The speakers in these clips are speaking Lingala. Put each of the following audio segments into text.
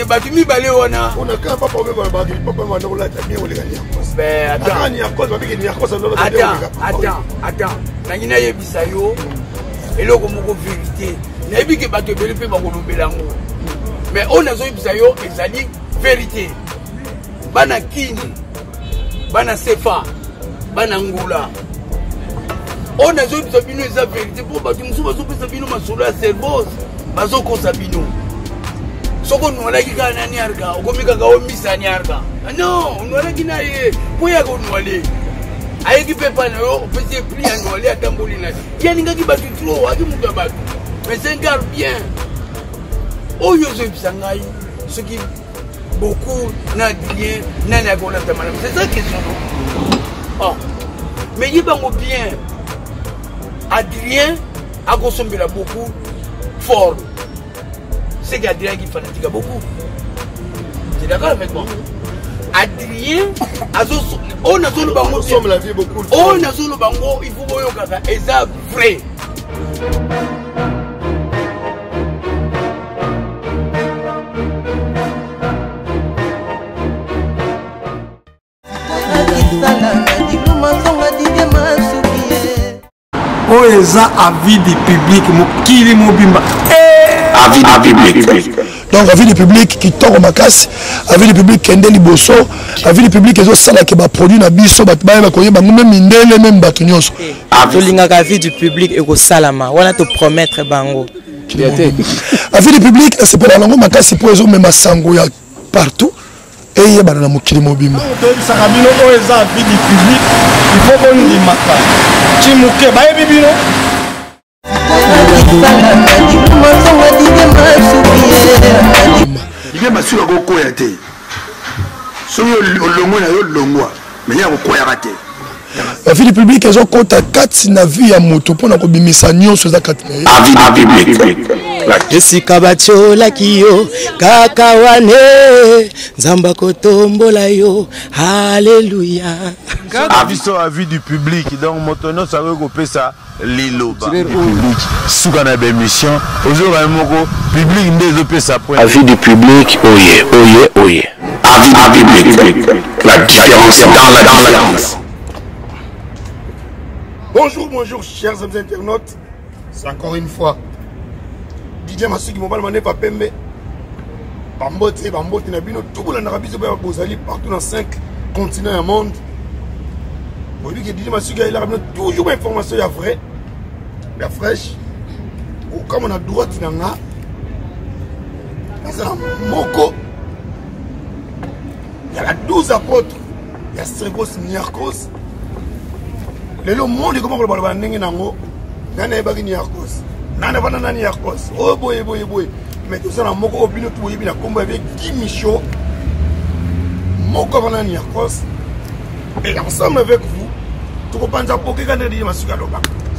te batu mibale wana. On a quand pas problème avec papa maintenant là tu bien on les gagne. Ben attends. Attends. Nangina yebisa yo. Eloko moko vérité. Nayebi ke bato ebele pe bakolobela ngo. Mais on a zo yebisa yo ezali vérité. Bana kini. Bana sefa. Bana ngula. On a zo yebisa bino eza vérité pour bato musu bazo pesa bino masolo ya cerveau. Bazo kosa bino. Soko nwala kika nani arka, okomika ka omisa ni arka. Non, nwala kina ye, poya ko nwale. Aye ki pepa na yo, pese pli ya nwale atamboli na. Ya ninga ki batu trop, aki muta batu. Mais c'est un gars bien. Oyo zo bisangai, ce qui beaucoup n'a rien, n'a n'a pas la tamana. C'est ça qui est son. Oh. Mais il bango bien. Adrien a consommé beaucoup fort. C'est qu'Adrien qui fanatique beaucoup. Tu es d'accord avec moi? Adrien, on a sur le bango. On a sur le bango, il faut voir ça. Et ça, vrai. Oh, eza avis du public, mokili mobimba. Avis du public. Donc, avis du public qui tombe ma casse, avis du public qui est liboso, avis du public qui est ça qui va produire na biso, même indele, même batunyoso. Avis du public et au salama, on a te promettre bango. Avis du public, c'est pour la langue, ma casse, c'est pour les même sango partout. Et il y a un mokili mobimba. Sarabino, oh, eza avis du public, il faut qu'on y mata. Chimuke, baye bibino. Il m'a su le coup été. Sur le longo, mais il y a un coup raté. La vie du public, ils ont compté 4 navires à moto pour nous bimisa nyon sur la 4. Avis public. Esika bachola kiyo kakawane nzamba kotombola yo alléluia. Avis du public donc motono ça veut couper ça liloba public soukana bémission aujourd'hui moko public ndé pesa point. Avis du public oye. Avis public. La différence est dans la différence. Bonjour chers amis internautes. C'est encore une fois Didier Masuki mobile mané pa pembe. Bambote na bino tout la narabiso ba bozali partout dans 5 continents du monde. Vous voyez que Didier Masuki il a ramené toujours information ya vrai, ya fraîche. Ou comme on a droit nanga. Ça moko. Il y a 12 apôtres. Il y a Stregos Niarchos. Le monde comment on va ndenge nango. Nana ebaki Niarchos. Nana bana Niarchos. Oh boy. Mais tout ça na moko obino tout yebi na kombo avec Kimicho. Moko bana Niarchos. Et ensemble avec vous, tout repensa pour que quand Didier Masuki aloba.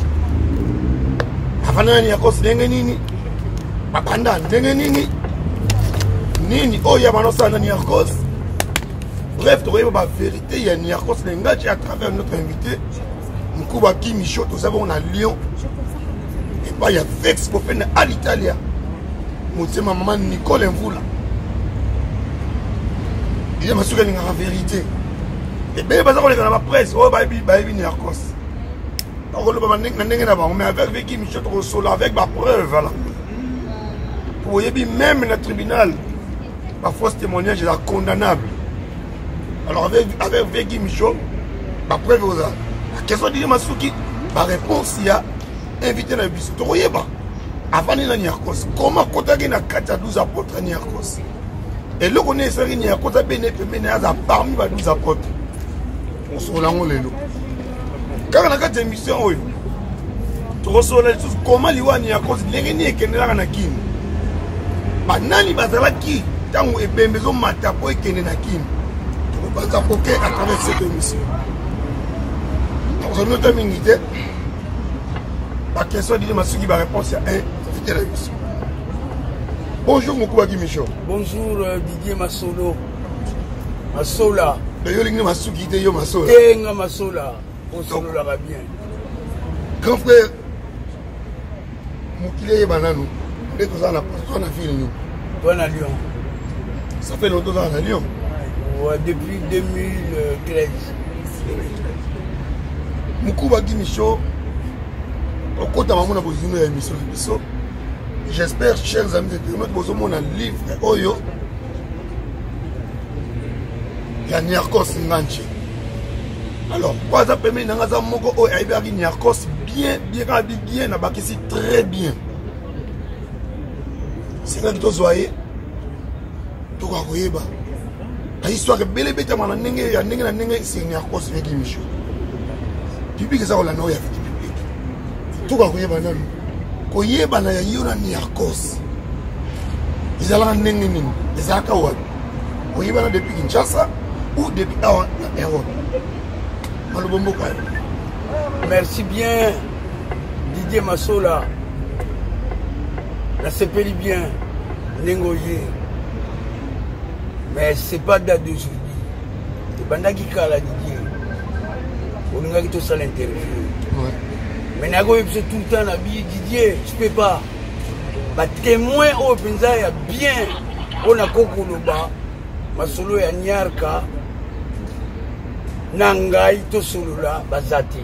Afana Niarchos ndenge nini? Bakanda ndenge nini? Nini oya banosa na Niarchos. Bref, tu vois la vérité, il y a Niarchos Lengachi à travers notre invité. Mkouba Kimicho, tout ça, on a Lyon. Et pas il y a Vex pour faire à l'Italie. Mon maman Nicole Mvoula. Il y a ma soeur qui a la vérité. Et bien, parce qu'on est dans la presse, oh, baby Niarchos. Donc, on met avec Kimicho, avec ma preuve. Vous voyez, même dans le tribunal, ma fausse témoignage est condamnable. Alors avec Vegui Michaud, ma preuve aux la question de Didier Masuki, ma réponse il y a invité dans le bus. Tu vois pas avant de Niarchos, comment contacter na 12 apôtres Niarchos? Et là on est sur Niarchos a béné parmi les 12 apôtres. On se relance les loups. Quand on a 4 émissions, tu reçois les choses comment les Niarchos les qui ne la na kin. Ba nani bazala ki tango e bembezo matapo e kene na kin. À travers cette émission. Dans une autre minute, la question de Didier Masuki va répondre à un l'émission. Bonjour Mokouba Kimicho. Bonjour Didier Masolo. Masola. Yo Masuki te yo Masola. Tenga Masola. Masolo la va bien. Grand frère Mokile Bananou. Et tout ça na personne a fini nous. Toi na Lyon. Ça fait longtemps à Lyon. Ouais, depuis 2013. Moukou Micho, au côté de ma position de l'émission, j'espère, chers amis internautes, que vous avez un livre, Oyo, il y a Niarkos Nganche. Alors, quoi ça permet de faire Moko Oyo, il y a Niarkos bien, très bien. C'est là que vous voyez, tout le monde. L'histoire est belle et belle, c'est Niarkos Micho. Public est ça, on a noyé. Tout le monde. Koyeba na yona Niarkos. Izala nengeni, izaka wapi. Koyeba na depuis Kinshasa ou depuis Europe. Malobombo ka. Merci bien Didier Massola. La sepeli bien Nengoye. Mais c'est pas date d'aujourd'hui. C'est bandaki kala Didier. On a tout ça l'interview. Ouais. Mais c'est tout le temps, Didier, je peux pas. Bah, témoin au Penza, il y a bien. On a Kokoloba, Masolo ya Niarka, Nangai, tout solo là, Bazati.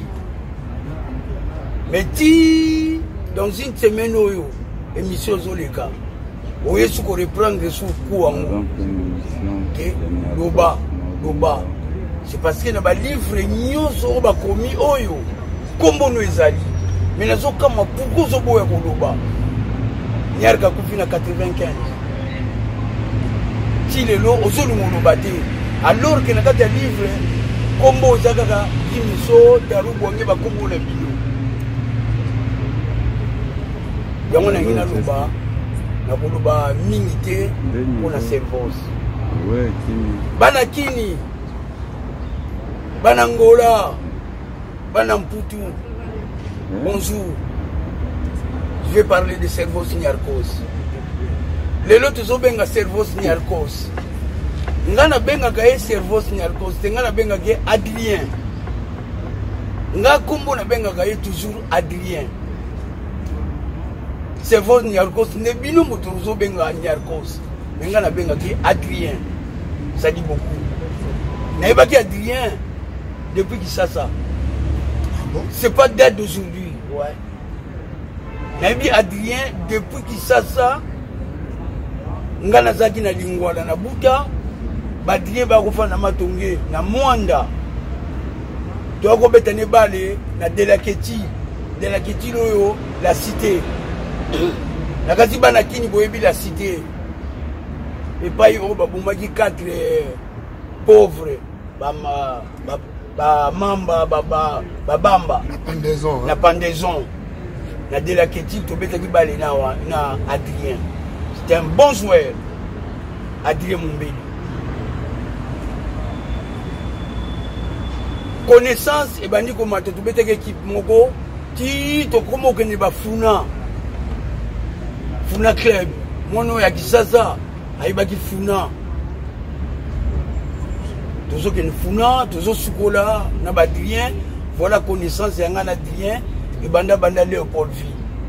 Mais si, dans une semaine, émission Zoleka, on est sur reprendre sous coup en haut. Loba. C'est parce qu'il y a des livres, nous avons commis Oyo. Comment nous ezali mais nazo kama pourquoi zo boya koloba Niarka kufi na 95 ti lelo ozolu moloba te alors que na kata livre kombo zakaka kimiso taru bonge ba kombo na bio yango na ngina loba na koloba minité pour la servose ouais kini bana Angola Banamputu, bonjour. Je vais parler de Servos Niarkos. Les autres ont benga Servos Niarkos. Ngana benga gaye Servos Niarkos. Ngana benga gaye Adrien. Nga kumbo na benga gaye toujours Adrien. Servos Niarkos ne bino motozo benga Niarkos. Ngana benga gaye Adrien. Ça dit beaucoup. N'a pas dit Adrien depuis qui ça. C'est pas date d'aujourd'hui. Ouais. Mais Adrien, depuis qu'il ça, ngana zaki na lingwala na buta, Adrien ba kofa na matonge na mwanda. Toi ko betane balé na Delaketi loyo la cité. Na kasi bana kini boyebi la cité. Et pas yo ba bomaki 4 pauvres Mamba, Bamba, la pendaison, la Delaketi, tu peux te dire na Adrien. C'était un bon joueur, Adrien Mumbeli. Connaissance, et ben, tu peux te dire équipe Moko, tu te comment que ne va Funa Club, mon nom est Kisasa, Aïbaki Funa. Toujours que nous funa, toujours Sukola, Nabadrien, voilà connaissance et un Adrien et Banda Léopold V.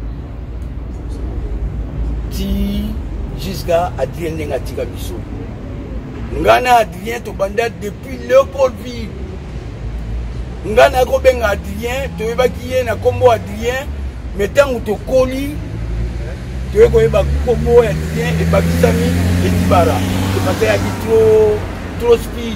Ti jusqu'à Adrien Nengatika Bisso. Ngana Adrien to Banda depuis Léopold V. Ngana Kobenga Adrien, to Ebakiye na Kombo Adrien, mais tant que tu colis, tu es Kombo Adrien et Bakisami et Dibara. C'est parce qu'il y a trop speed.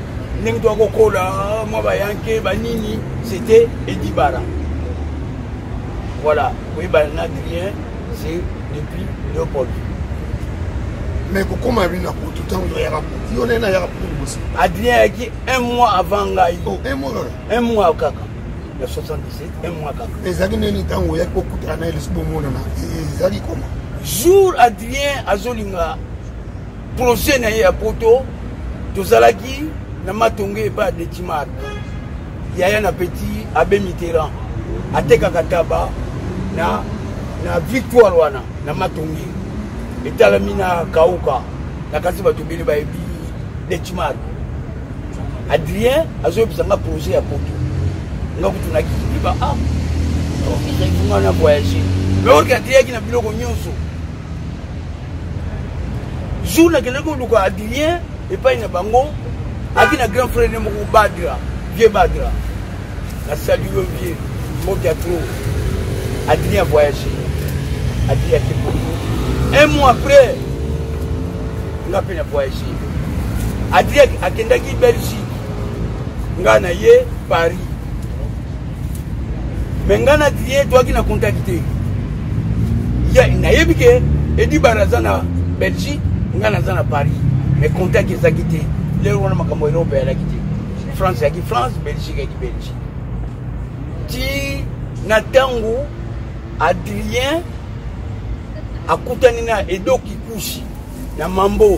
C'était Edibara. Voilà. Oui, Adrien, c'est depuis Léopold. Mais comment il y a tout le temps Adrien a dit un mois avant Gaï. Oh, un mois. Un mois au Kaka. Le 77, un mois Kaka. Les Aguinés temps où il y a beaucoup de analyses pour moi. Ils comment jour Adrien Azolinga, projet na poto, Tozalaki. Nama tonge pas de Timar. Yaya na petit Abbé Mitterrand. Ateka kataba na victoire wana na matonge. Etalamina kauka. Na kasi batu bili ba ebi de Timar. Adrien azo bisanga projet ya poto. Ngaku tunaki ba on a voyagé. Mais on a dit qu'il y a biloko nyonso. jour na kele ko luka Adrien et pas na bango aki na grand frère mo Badra vieux Badra la salut vieux mon théâtre Adrien voyagé Adrien qui un mois après on a pu voyager Adrien akendaki Belgique ngana ye Paris mais ngana Adrien toi qui na contacté ya na yebike edi barazana Belgique ngana zana Paris mais contact les quitté les on a makambo européen la quitté France ya France Belgique ya Belgique ti na tango Adrien akutani na Edo Kikuchi na Mambo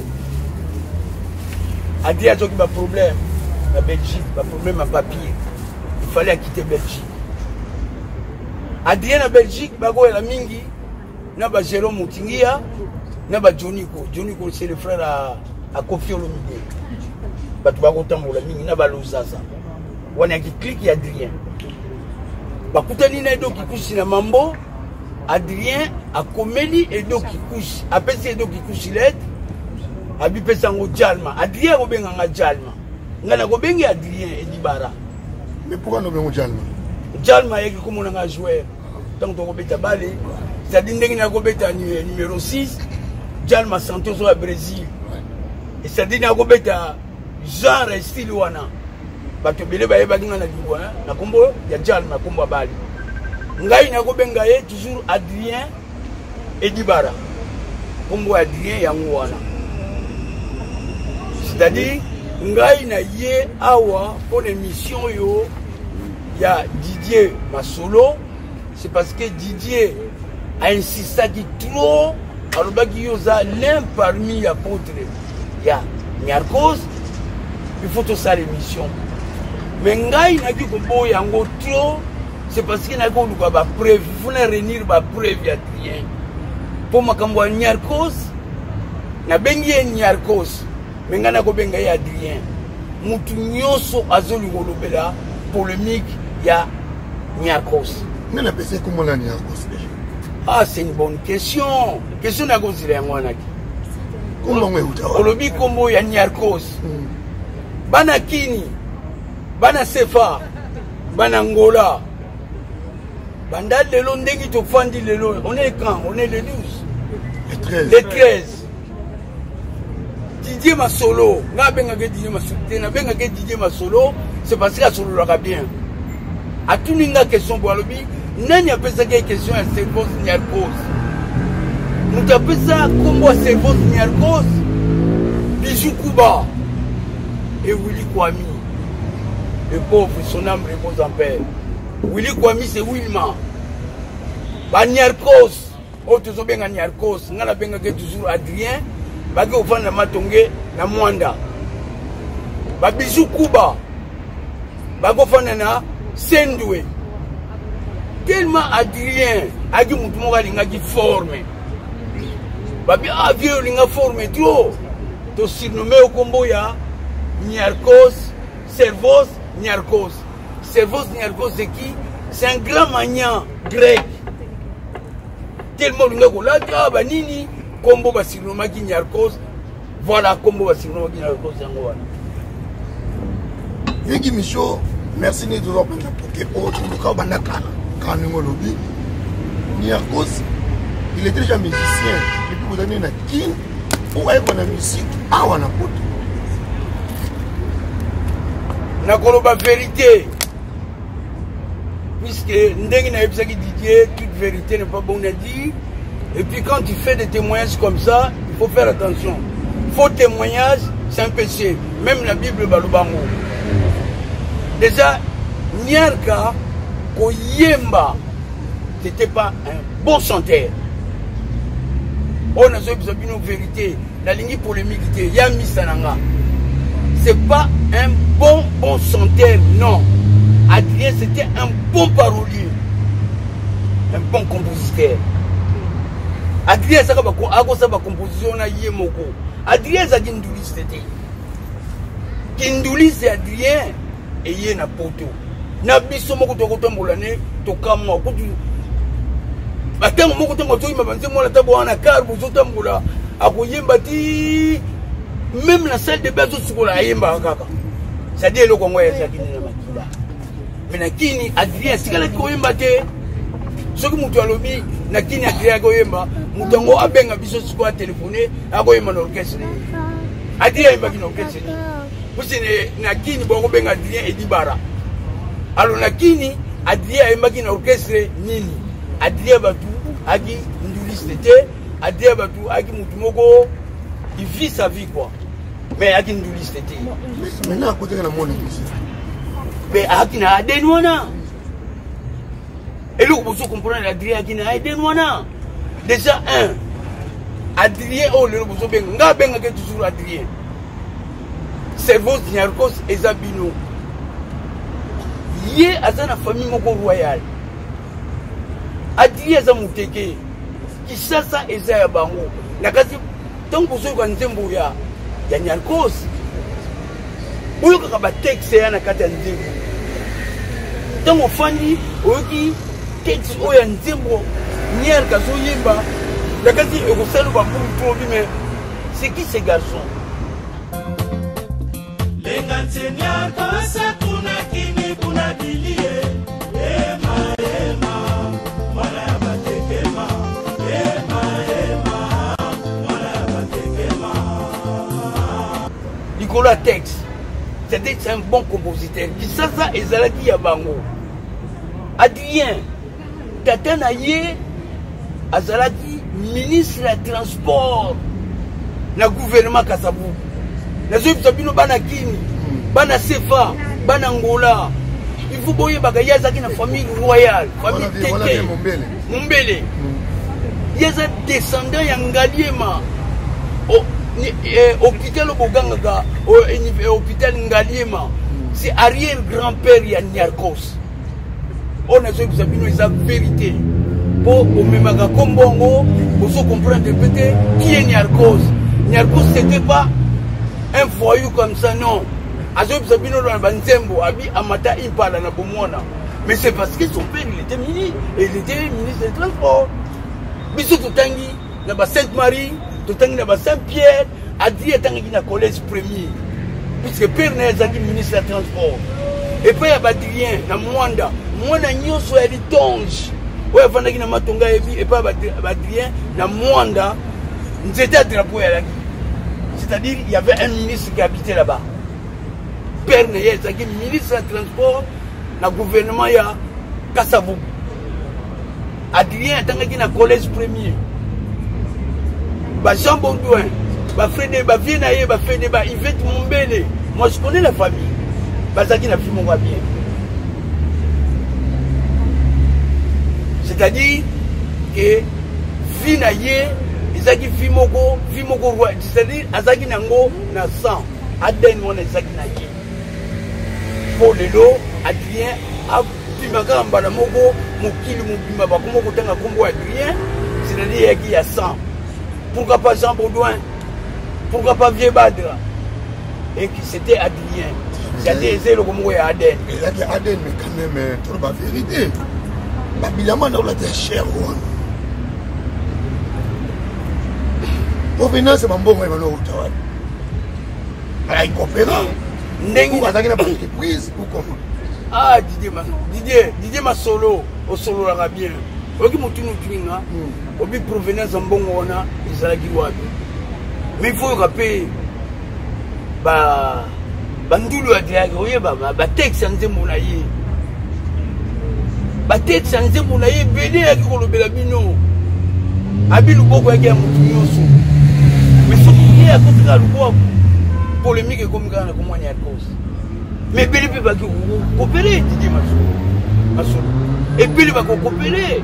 Adrien a un problème la Belgique un problème à papier il fallait quitter Belgique Adrien na Belgique bago la mingi na ba Jérôme Moutingia na ba Joniko c'est le frère à Kofi Olomide batu ba kotambola mingi na ba Losasa wana ki clique Adrien bakutani na Edo Kikuchi na Mambo Adrien a komeli Edo Kikuchi apesi Edo Kikuchi lettre abi pesa ngo Jalma Adrien ko benga nga Jalma ngana ko bengi Adrien Edibara mais pourquoi no bengo Jalma Jalma yeki ko mona nga joueur donc to ko beta balé ça dit ndenge na ko beta numéro 6 Jalma Santos au Brésil et ça dit na ko beta genre style wana bato bele ba yeba ngana dibo na kombo ya Jalma kombo bali ngai na ko benga ye toujours Adrien Edibara kombo Adrien yango wana c'est-à-dire ngai na ye awa pour l'émission yo ya Didier Masolo c'est parce que Didier a insisté qui trop alors baki yo za l'un parmi les apôtres ya Nyarkos il faut tout ça l'émission mais ngai na ki kombo yango trop c'est parce que na ko luka ba preuve il faut réunir ba preuve ya Adrien pour makambo ya Nyarkos na bengi Nyarkos mais ngana ko benga ya Adrien mutu nyoso azoli golobela polémique ya Nyarkos mais la PC comment la Nyarkos ah c'est une bonne question na kozile yango wana ki comment on est olobi kombo ya Nyarkos bana kini bana sefa bana ngola banda lelo ndenge to fandi lelo on est quand on est le 12 le 13 Didier Masolo, na benga ke Didier Masolo, na benga ke Didier Masolo, c'est parce qu'il a solo la bien. A tout ninga question pour lobi, nani a pensé que question à Servos Nyarkos. Nous a pensé comment Servos Nyarkos, Bijou Kuba et Willy Kwami. Le pauvre, son âme repose en paix. Willy Kwami c'est Wilma. Ba Nyarkos, oh tu benga Nyarkos, ngala benga ke toujours Adrien. Baki ofanda matonge na Mwanda Babiju Kuba baki ofanda na Sendwe tellement Adrien agi mutu moko alingaki forme babi vieux linga forme trop to surnommé au kombo ya Nyarkos Servos Nyarkos c'est qui c'est un grand magnat grec tellement linga kolata banini kombo basiroma ki Nyarkos voilà kombo basiroma ki Nyarkos yango wana Yeki Micho merci ne toujours pas pour que au ka banda kana ngolobi Nyarkos il était déjà musicien depuis vous avez na kin ou ay bona musique awa na poto na koloba vérité puisque ndenge na yebisaki Didier toute vérité n'est pas bon à dire. Et puis quand tu fais des témoignages comme ça, il faut faire attention. Faux témoignage, c'est un péché. Même la Bible Balubango. Déjà, Nyarka Koyemba, c'était pas un bon chanteur. On a une vérité. La ligne polémique était Yami Sananga. C'est pas un bon chanteur, non. Adrien, c'était un bon parolier. Un bon compositeur. Adrien saka ba composition na yemoko. Adrien za kinduliste te. Kinduliste Adrien eye na poto. Na biso moko to kotambola ne to kamwa kutu. Batango moko tango to ima banze mona tabo wana karbu zo tambola. akoyemba ti même la salle de bain sokola ayemba kaka c'est-à-dire eloko ngo ezaki na makila mais na kini Adrien sikala koyemba te soki mutu alobi na kini Adrien koyemba mutu ngo abenga biso sikola téléphoner akoyemba na orchestre Adrien ayembaki na orchestre kusine na kini bongo benga Adrien Edibara alors na kini Adrien ayembaki na orchestre nini Adrien batu aki nduliste te Adrien batu aki mutu moko il vit sa vie quoi mais aki nduliste te maintenant à côté de la monnaie mais aki na Aden wana et là vous comprenez Adrien aki na Aden wana déjà un Adrien oh le vous benga nga benga ke toujours Adrien cerveau Niarchos ezabino yé azana famille moko royale Adrien za muteke kisasa eza ya bango nakati tango zo kwa nzembo ya Niarchos oyo kaka ba texte ya na kati ya nzembo tango fandi oyoki texte oyo ya nzembo Niar kazo yemba nakati ekosalo ba mbu to mais c'est qui ces garçons lenga ntenya kosa kuna kini kuna bilie ema mwana ya batekema mwana ya batekema Nicolas Tex c'est un bon compositeur qui ça ezalaki ya bango Adrien tata na ye azalaki ministre ya transport na gouvernement Kasavu na zo bino bana kini bana sefa bana ngola il faut boyer bagaya azaki na famille royale famille teke Mumbele yeza descendant ya Ngaliema hôpital Boganga hôpital Ngaliema c'est arrière grand-père ya Niarchos on a zo bino eza vérité pour omemaka kombongo pour comprendre peut-être qui est Niarchos. Niarchos c'était pas un voyou comme ça, non. Azob Sabino dans Banzembo, Abi Amata Impala na Bomona. Mais c'est parce que son père il était ministre, et il était ministre des Transports. Biso Totangi, na Sainte-Marie, Totangi na Saint-Pierre, Adrien Tangi na collège premier. Puisque père n'est pas ministre des Transports. Et puis il y a Adrien na Mwanda. Mwanda nyoso ya litonge. Ouais, Vandaki na Matonga et puis Adrien na Mwanda. C'était un drapeau à la guerre. C'est-à-dire il y avait un ministre qui habitait là-bas. Père Neye, c'est-à-dire ministre du transport, le gouvernement ya Kasavu. Adrien Tangaki na collège premier. Jean Baudouin, Frédé, Viennaye, Frédé, Yvette Mumbele. Moi je connais la famille. Bazaki na film on va bien. C'est-à-dire que Viennaye Izaki Vimoko roi, c'est-à-dire Azaki Nango na 100, Aden mon Azaki Naye. Pour le lot, Adrien a Pimaka Mbalamoko, Mokili Mubima Bakomoko Tanga Kombo Adrien, c'est-à-dire qu'il y a 100. Pourquoi pas Jean Baudouin? Pourquoi pas Vieux Badra? Et qui c'était Adrien. C'est-à-dire le Kombo et Aden. Il a dit Aden, mais quand même, trop la vérité. Babilaman a été cher. Provenance c'est mon bon vraiment au travail. Il coopère. Nengi azaki na ba entreprise ou comment? Ah Didier ma solo au solo la bien. Oki mutunu tuinga. Obi provenance mbongo ona izalaki wapi. Mais il faut rappeler bandulu adiaki oyeba ba texte nzembo na ye. Ba texte nzembo na ye bele ya kolobela bino. Abi luboko yaki ya mutu nyonso. Mais il faut qu'il y ait à côté de la polémique comme ça, comme on y a cause. Mais Béli va coopérer, Didier Masolo. Et Béli va coopérer.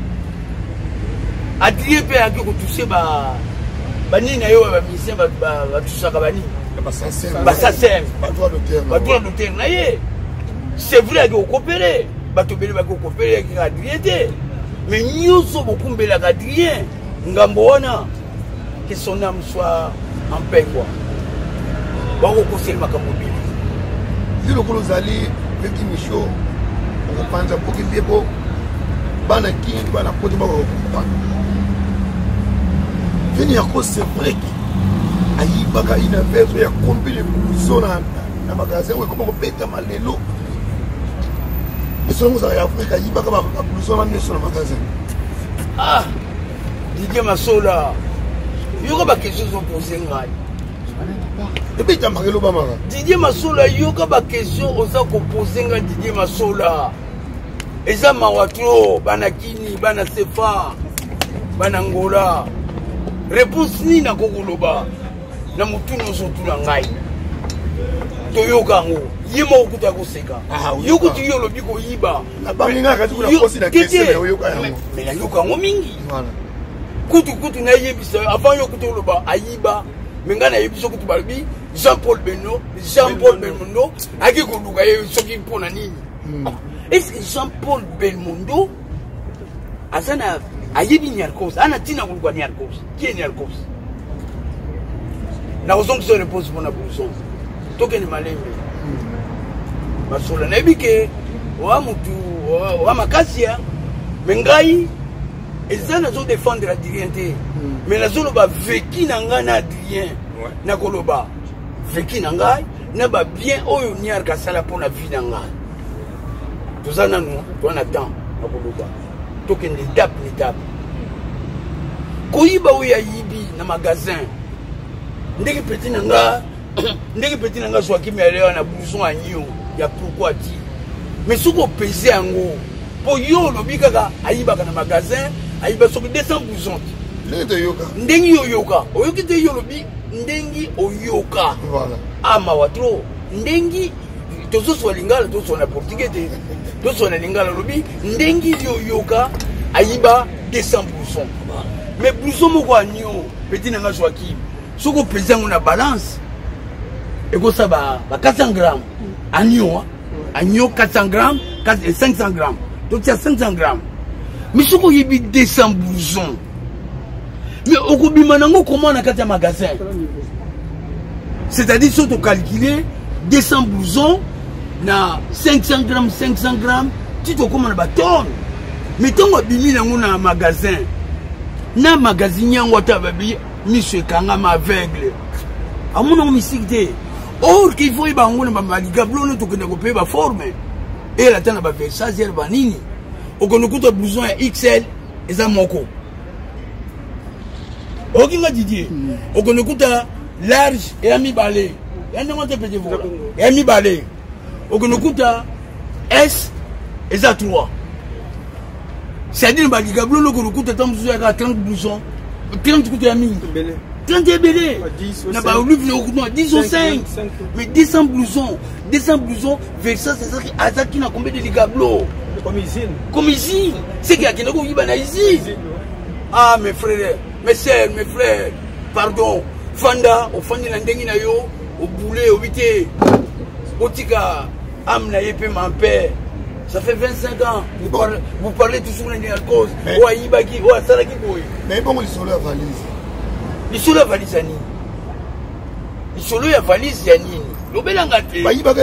Adrien peut aller toucher Bani Nayo, Ministère, va toucher à Bani. Bassasem. Badoua d'hôtel. C'est vrai qu'il va coopérer. Béli va coopérer avec Adrien. Mais nous sommes beaucoup de Adrien. Ngamboana. Que son âme soit en paix quoi. Bon conseil makamobili. Si le colosali petit Michaud on pense pour qu'il dépo bana qui bana côté ba ko Veni Yarkos, c'est vrai qu'il y a une verre, il y a combien de blouson dans le magasin, comment on pète mal les lots. Et selon vous, il y a un blouson dans le magasin. Ah, Didier Massola, il y aura des questions posées. Et puis, il y a marqué l'Obama. Didier Massola, il y aura des questions posées à Didier Massola. Et ça, Mawatro, Banakini, Banasefa, Banangola. Réponse ni na Kokoloba. Na mutuno sotu na ngai. Toyoka ngo. Yema okuta koseka. Yokuti yo lobi ko yiba. Na baminga ka tukuna kosi na kese na yoka yango. Mais na yoka ngo mingi. Voilà. Kutu na yebisa avant yokuta loba ayiba. Menga na yebiso kutu balbi Jean-Paul Belmondo aki koluka ye soki pona nini. Est-ce que Jean-Paul Belmondo azana ayebi Yarkos, ana tina kulukwa Yarkos. Qui est Yarkos? Na ozong se repose pour na blouson. Toke ni malembe. Masola na ebike wa mutu wa makasia mengai ezana zo défendre Adrien te. Mais la zolo ba veki na nga na Adrien na koloba. Veki na ngai na ba bien oyo niar ka sala pour la vie na ngai. Tozana nous, on attend na koloba. Toke ni étape. Koyiba oya yibi na magasin. Ndeki petit nanga soit qui me na blouson à nyo. Ya pourquoi ti. Mais soko peser yango. Po yo lobi kaka ayiba na magasin, ayiba soko 200 blousons. Ndengi yoyoka. Oyoki te yo lobi ndengi oyoka. Voilà. Ah mawatro. Ndengi tozo so lingala tozo na portugais te. Tozo na lingala lobi ndengi yoyoka ayiba 200 blousons. Mais blouson moko anyo petit nanga swaki soko peser on a balance et ko ça ba 400 grammes anyo 400 grammes 500 grammes donc il y a 500 grammes mais soko yebi 200 blousons mais okobima nango comment na kati ya magasin c'est-à-dire si tu calculer 200 blousons na 500 grammes tu te comment ba tonne mais tongo bimi nango na magasin na magazine yango tababi monsieur Kangama aveugle amuna omisikite or qu'il faut ba ngona ba maligablo no to kende ko pe ba forme et la tana ba versage ba nini okonokuta blouson ya XL eza moko okinga Didier okonokuta large et ami balé yana ngote petit vola et ami balé okonokuta S eza 3. C'est-à-dire que le coup de temps, vous avez 30 blousons, 30 coups de mine. 30 belés. 10 ou 5. Mais 200 blousons, versa, c'est ça qui a combien de ligablo. Comme ici. C'est qu'il y a qui n'a ici. Ah, mes frères, mes sœurs, mes frères, pardon. Fanda, au Fandi Nandengina yo, au boulet, au vité, au tika, amna yepe mon père. Ça fait 25 ans, vous parlez toujours de Yarkos. Mais bon, ils sont là à valise. Ils sont là à valise, Yanni. Ils sont là à valise, Yanni. Valise,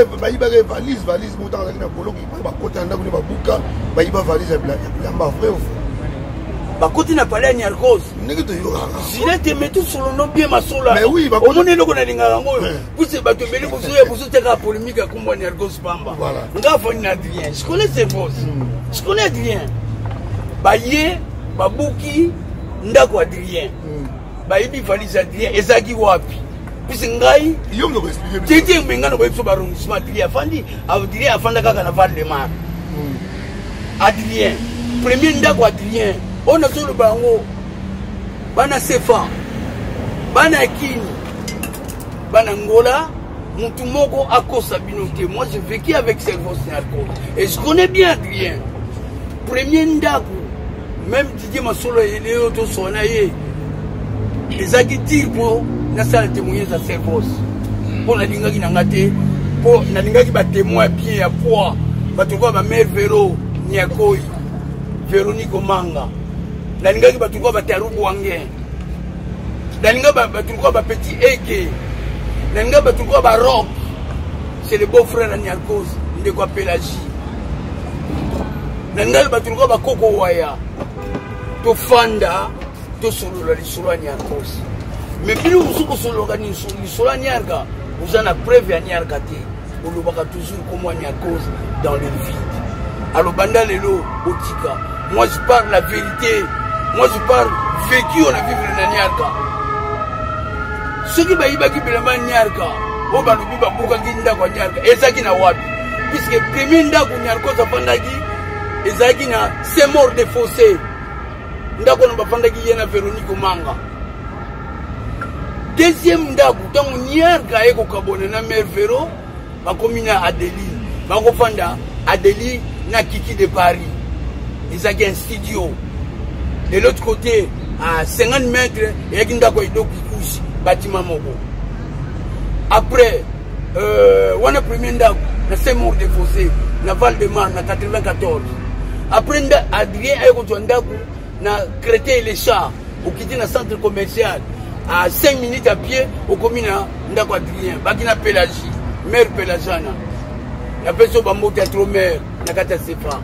Bakoti n'a pas l'air Yarkos. Si là, tu mets tout sur le nom bien ma sola. Mais oui, on est là qu'on a l'ingarango. Vous savez, tu mets vous êtes la polémique à comment Yarkos Pamba. On a fait Adrien. Je connais ses bosses. Je connais Adrien. Baye, Babouki, Ndako Adrien. Baye, valise Adrien. Ezaki Wapi. Puis c'est Ngaï. Tu dis que Mengano va être arrondissement Adrien. Adrien a fait la caca à Val de Mar. Adrien. Premier Ndako Adrien. On a tout le bango, bana sefa, bana kini, bana ngola, mutumoko akosa binote. Moi j'ai vécu avec Servos Yarkos et je connais bien Adrien. Premier ndaku, même Didier Masolo et Léo Tosonaye, les agitires pour na salle témoigner à Servos. Pour la linga qui n'a gâté, pour la linga qui va témoigner bien à poids, va trouver ma mère Véro, Niakoi, Véronique Omanga. La linga qui va trouver ma Tarubu Wangen. La linga va trouver ma petit Eke. La linga va trouver ma Rock. C'est le beau-frère de Yarkos, de quoi Pélagie. La linga va trouver ma Koko Waya. To Fanda, tosolola lisolo ya Niarkos. Mais bino musuko soloka ni lisolo ya Niarka, vous en a preuve ya Niarka te. On va toujours comme Niarkos dans le vide. Alors banda lelo otika. Moi je parle la vérité. Moi je parle vécu on a vivre na Niarka. Ce qui va yibaki bilamba Niarka, o ba lubi ba buka kinda kwa Niarka. Ezaki na wapi? Puisque premier ndako Niarkos apandaki ezaki na c'est mort de fossé. Ndako na bapandaki yena Véronique Manga. Deuxième ndako tango Niarka eko kabone na mère Véro bakomi na Adélie. Bakofanda Adélie na Kiki de Paris. Ezaki un studio. De l'autre côté, à 50 mètres, il y a un bâtiment moko. Après, on a premier ndako, na Saint-Maur de Fossé, na Val-de-Marne, na 94. Après, Adrien a eu un ndako, na Créteil les Chats, au quitté na centre commercial, à 5 minutes à pied, au commune ndako Adrien, Bakina Pélagie, mère Pélagiana. La personne va monter à trop mère, na Kata Sefa.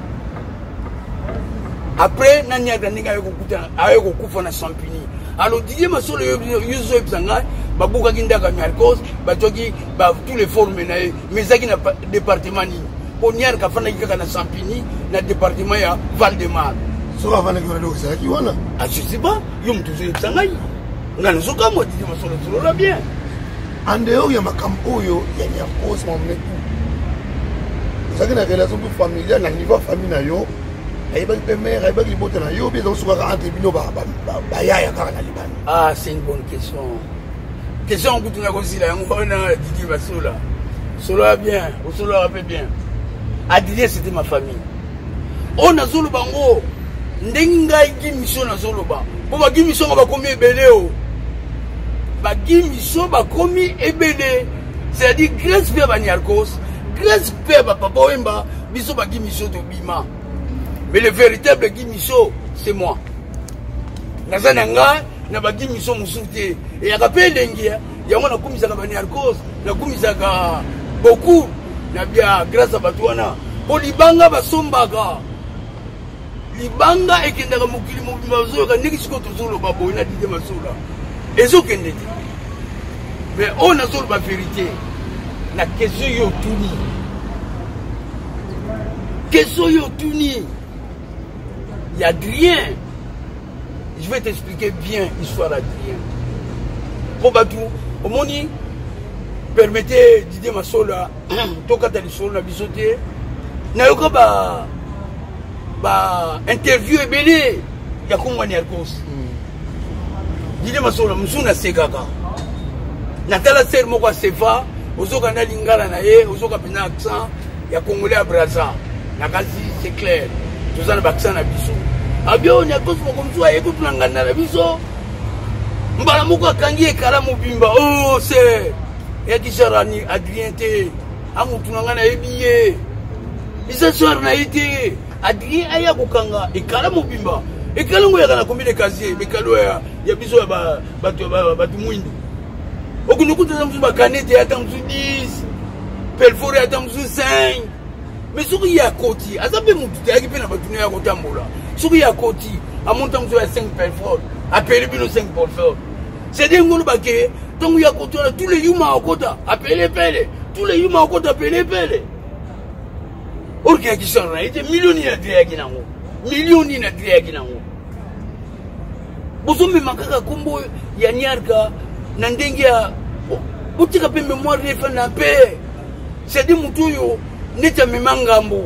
Après, nani adaniga ayoko kufa na Champigny. Alors Didier Masolo yuzo epsanga babuka kindaka Niarkos batoki ba tous les formes na mais zaki na département ni. Pour Niarka fana kika na Champigny na département ya Val-de-Marne. So avana ki wana zaki wana. Ah je sais pas, yo mtuzo epsanga yi. Ngana soka mo Didier Masolo solo bien. Andeo ya makampo yo ya Niarkos mamne. Zaki na relation familiale na niveau famille na yo. Ah, c'est une bonne question. Question que tu n'as pas là, on Didier Massola. Solo bien, ou solo rappelle bien. Didier, c'était ma famille. On a solo bango. Ndenga iki mission na solo ba. Pour ba gi mission ba komi ebele o. Ba gi mission ba komi ebele. C'est-à-dire grâce à Niarkos, grâce à Papa Wemba, biso ba gi mission de bima. Mais le véritable Guy Michaud, c'est moi. Nazananga, n'a pas Guy Michaud Moussouté. Et il y a rappelé l'Enguia, il y a un coup mis à Niarkos, il y a coup mis à beaucoup, n'a grâce à Batouana. Pour Libanga, Basombaga. Libanga et Kendara Moukili Moukimazo, il y a Nixko Tozolo Babo, il y a dit Masoula. Et ce qu'il dit. Mais on a sur la vérité. La question est tournée. Question est tournée. Il y a Adrien. Je vais t'expliquer bien l'histoire d'Adrien. Pour Batou, au moni, permettez Didier Massola, tout cas l'histoire la bisoté, n'a eu pas interview et belé, il y a comme Niarkos. Didier Massola, Moussuna Sekaka. Natala Ser Mokwa Sefa, Ozoka na Lingala na ye, Ozoka Pina accent, il y a Congolais à Brazza. Nakasi, c'est clair. Tout ça, l'accent à Bissou. Abio, Niarkos, comme ça, écoute l'angana à Bissou. Mbala Mokwa Kangi et Karamobimba. Oh, c'est. Il y a qui Charani, Adrien T. Amoutunangana Ebiye. Isa soir na été. Adrien Aya Kokanga et Karamobimba. Et Kalango Yana combien de casiers, mais Kalo ya Bissou Batumwindi. Okunuku Tamsu Bakanete à Tamsu 10. Pelfore à Tamsu 5. Mais ce qui est à côté, à ça peut monter, à qui peut n'a pas tourné à côté. Ce qui est à côté, à mon temps, à 5 pelfort, à payer le 5 pelfort. C'est des gens qui donc il y a côté, tous les humains à côté, appelez Pele, tous les humains à côté, appelez Pele. Or qu'il y a qui sont là, il y a millionnaires de Yaginango, millionnaires de Yaginango. Vous savez, Makaka Kumbo, Yanyarka, Nandengia, vous avez une mémoire de faire la paix. C'est des moutouilles. Neta Mimangambo.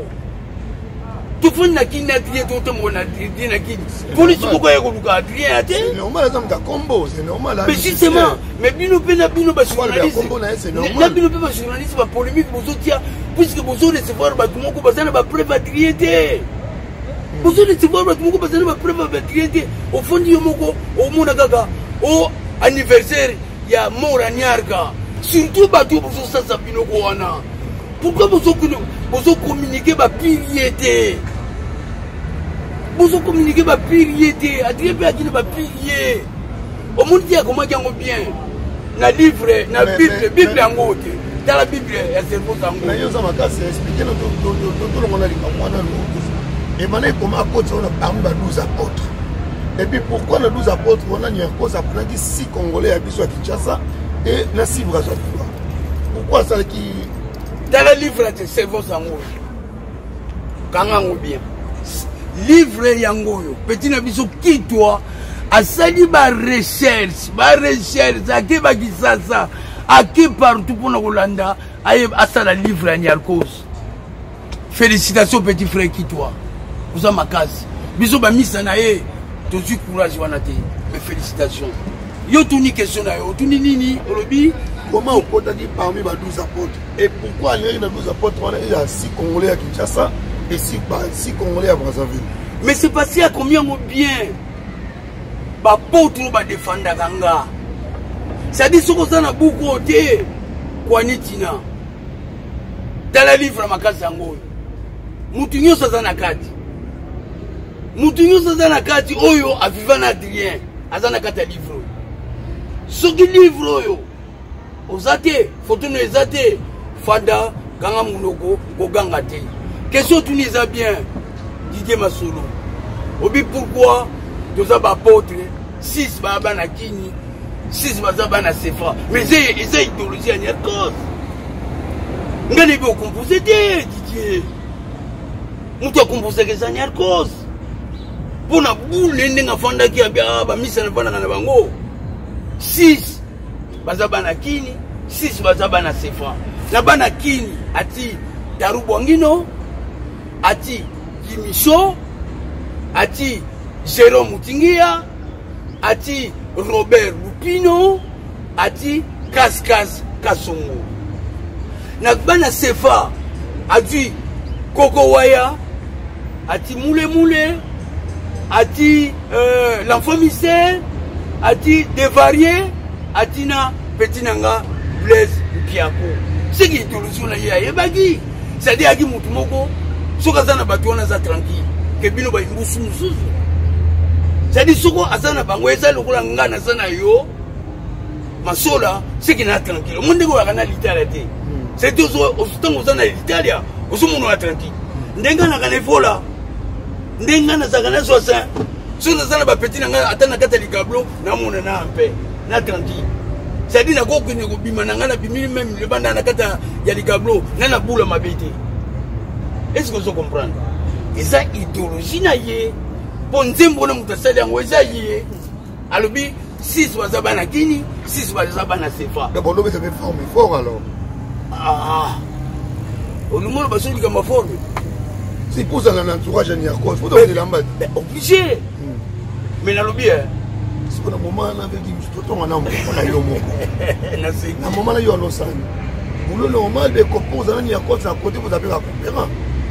Tu fais na qui n'a dit tout le monde a dit na qui. Police pourquoi il y a Adrien. C'est normal, c'est normal. Mais justement, mais Bino Pena Bino Bachounaliste. N'a Bino Pena Bachounaliste va polémique pour autres, puisque vous allez recevoir Batumoko Bazana va preuve Adrien. Vous allez recevoir Batumoko Bazana va preuve Adrien. Au fond du Yomoko, au Monagaga, au anniversaire, il y a Moraniarga. Surtout Batou pour ça, ça Binoko Wana. Pourquoi vous communiquez ma pilier? Vous communiquez ma pilier. Adrien Péaki n'a pas pilier. Au monde dit comment il y a bien. Na livre, na Bible en haut. Dans la Bible, il y a ce mot en haut. Mais il y a un expliqué tout le monde a dit comment on a et maintenant comment à côté on a parmi 12 apôtres. Et puis pourquoi les 12 apôtres, on a une cause à prendre 6 Congolais à Bissou à Kinshasa et na 6 Brazzaville. Pourquoi ça qui. Dans le livre, c'est cerveau sango. Kangango bien. Livre yangoyo. Petit nabiso qui toi. Asali ba recherche. Ake ba kisasa. Ake partout pour nous Hollanda. Aye asala livre à Niarkos. Félicitations petit frère qui toi. Vous avez ma case. Biso ba misanaye. Tu as courage wanate. Mais félicitations. Yo tourni question na yo. Tourni nini. Olobi. Comment on peut dire parmi les 12 apôtres? Et pourquoi les 12 apôtres, il y a 6 Congolais à Kinshasa et 6 Congolais à Brazzaville? Mais c'est passé à combien de bien? Apôtres va défendre Ganga. C'est-à-dire que ça n'a beaucoup de Kwanitina. Dans le livre, ma case Zango. Moutinho Sazanakati. Moutinho Sazanakati, Oyo, a vivant Adrien. Azanakata livre. Ce qui livre, Oyo. Ozate, photo nous ezate, Fada, Ganga Mounoko, Gogangate. Question tu nous as bien, Didier Masolo. Obi pourquoi, nous avons apôtres, 6 Babana Kini, 6 Babana Sefa. Mais c'est idéologie à Niarkos. Nous avons composé Didier. Nous avons composé que ça Niarkos. Pour la boule, nous avons fait qui a bien, mis en bango. 6 Bazabana Kini, 6 Bazabana Sefa. La bana Kini, ati Darubwangino, ati Kimisho, ati Jérôme Moutingia, ati Robert Lupino, ati Kaskas Kasongo. La bana Sefa, ati Koko Waya, ati Moule, ati l'enfant mystère, ati Devarier, Atina Petinanga Blaise Kiako. C'est qui est solution là hier bagi. C'est-à-dire que Moutumoko, Sokazana Batuana za tranquille. Que Bino ba imbusu musuzu. C'est-à-dire Soko Azana Bangweza lokola ngana sana yo. Masola, c'est qui n'a tranquille. Monde ko kana l'Italie. C'est tout au temps uzana l'Italie. Osumu na tranquille. Ndenga na kana fola. Ndenga na zakana sosa. Sokazana ba Petinanga atana kata ligablo na mona na ampe. Na tranquille. C'est-à-dire que nous avons même le bandana kata yaligablo nana boula mabete. Est-ce que vous comprenez? Et ça idéologie na yé. Ponzembo na mutasali yango eza yé. Alobi 6 wazabana Kini, 6 wazabana Sefa. D'abord l'homme s'est formé fort alors. Ah. Au numéro de basoli comme fort. C'est pour ça dans l'entourage à Niarkos. Faut donner la mode. Obligé. Mais l'alobi c'est pour le moment on avait dit tout on a yomo. Na moment là yo no san. Boulot normal de compose à Niarkos à côté vous avez la compéra.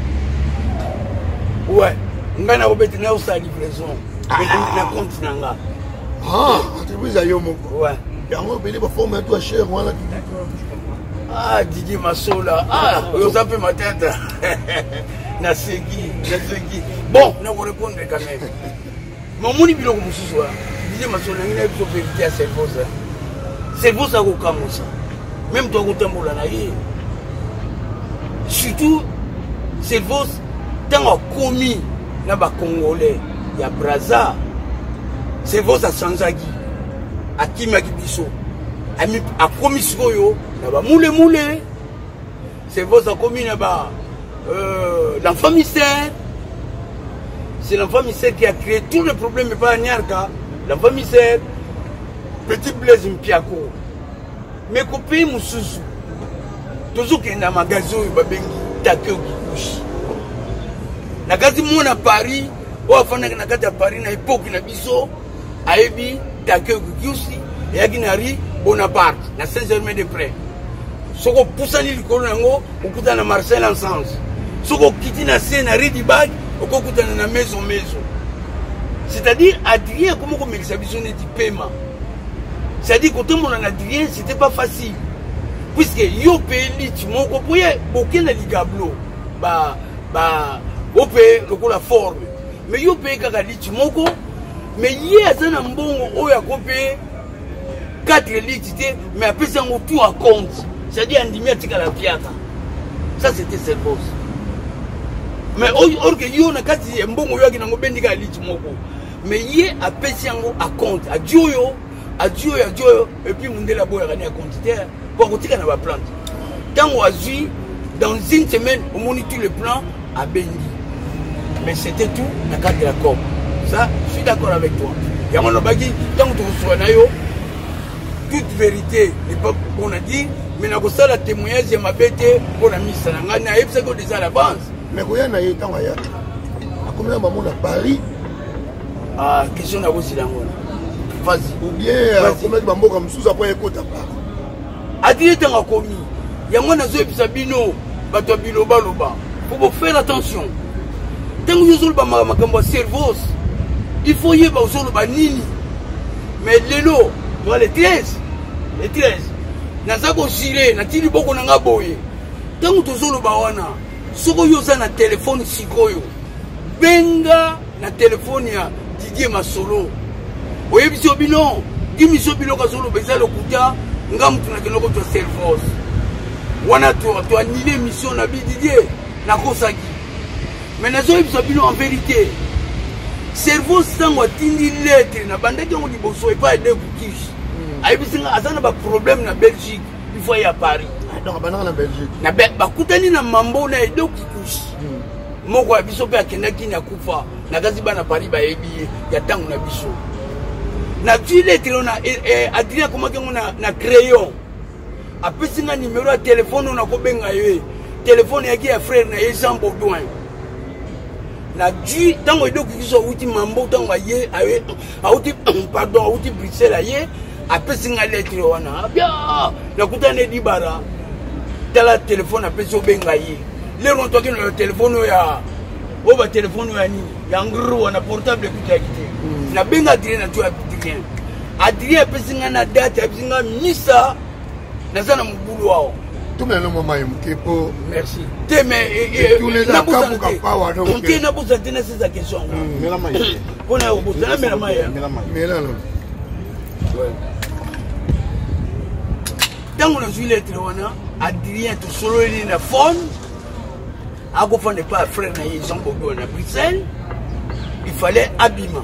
Ouais. Ngana obeti na usa livraison. Na compte nanga. Ah, attribué à yomo. Ouais. Et on va pas former toi cher voilà qui ah Didier Massola. Ah, vous avez ma tête. Nasegi. Bon, on va répondre quand même. Mon biloko mususu wa. Didier Massola ngina biso vérité à cerveau ça. Cerveau ça ko kamosa. Même toi ko tambola na ye. Surtout cerveau tant commis na ba congolais ya Brazza. Cerveau ça sanzagi. Akima kibiso. Ami a commis sikoyo na ba moule. Cerveau ça commis na ba l'enfant mystère. C'est l'enfant mystère qui a créé tous les problèmes mais pas Niarka. L'enfant mystère, petit Blaise Mpiako. Mais copains Moussousou, toujours qu'il y a un magasin qui est takeo kikushi. Nakati mon à Paris, ou à Fana Nakati à Paris, na époque na biso, aebi takeo kikushi, et à Guinari, Bonaparte, na Saint-Germain-des-Prés. Soko poussani likolo nango, okuta na Marcel ensemble. Soko kiti na scène na Ridibag, okuta na maison. C'est-à-dire, Adrien, comment on met les habitudes du paiement? C'est-à-dire, quand on a Adrien, c'était pas facile. Puisque, yo paye l'it, mon copain, aucun ligablo, au paye la forme. Mais yo paye kaka l'it, mon copain, mais hier, c'est un bon, ou ya copain, 4 litres, mais après, c'est un tout à compte. C'est-à-dire, on dit, mais la piata. Ça, c'était cette bosse. Mais or que yo na kati mbongo yo akina ngobendi ka lichi moko mais yé a pesi yango à compte à dioyo et puis mundela boya gani à compte pour kotika na ba plante tango azui dans une semaine on monite tout le plan à Bengi mais c'était tout na cadre de la COP ça je suis d'accord avec toi yango no baki tango to so na yo toute vérité n'est pas qu'on a dit mais na ko sala témoignage ya mabete pour na misa na ngana yebisa ko déjà l'avance mais ko ya na ye tango ya akomela maman à Paris ah question na bosi lango vas-y ou bien commettre bambo comme sous après écoute pas adire tanga komi yango na zo ebisa bino bato bino baloba faut faire attention tango yo zolo ba makambo cerveau il faut yeba zolo ba nini mais lelo dans les 13 naza ko sire na tili boko na nga boye tango to zolo ba wana soko yo za na téléphone sikoyo benga na téléphone ya Didier Masolo oyebiso bino dimiso bino ka zolo beza lokuta ngam tuna keloko to cerveau wana to annulé mission na Didier na kosaki mais nazo yebisa bino en vérité cerveau sango atindi lettre na bandaki ngo liboso et pas de kukish ayebisinga azana ba problème na Belgique il faut y à Paris donc banana na Belgique na bakutani na mambo na edo kikushi moko biso pe akendaki na kufa na kazi bana Paris ba yebi ya tangu na biso na tu lettre na Adrien komaki ngo na crayon apesinga numéro ya téléphone na ko benga ye téléphone yaki ya frère na Jean Baudouin na du tango edo kiso uti mambo tango ye aye auti pardon auti Bruxelles aye apesinga lettre wana bien na kutane dibara tala téléphone apeso benga ye le ronto ke no téléphone ya oba téléphone ya ni ya ngru wana portable kutakite na benga Adrien na tu Adrien apesinga na date apesinga misa na sana mubulu wao tout le monde m'a évoqué pour merci mais tous les accords pour pas avoir donc on n'a pas cette nécessaire question mais la maille on a beaucoup ça mais la maille mais là dans le juillet wana Adrien to solo ni na phone ako fane pas frère na Jean Bobo na Bruxelles il fallait abima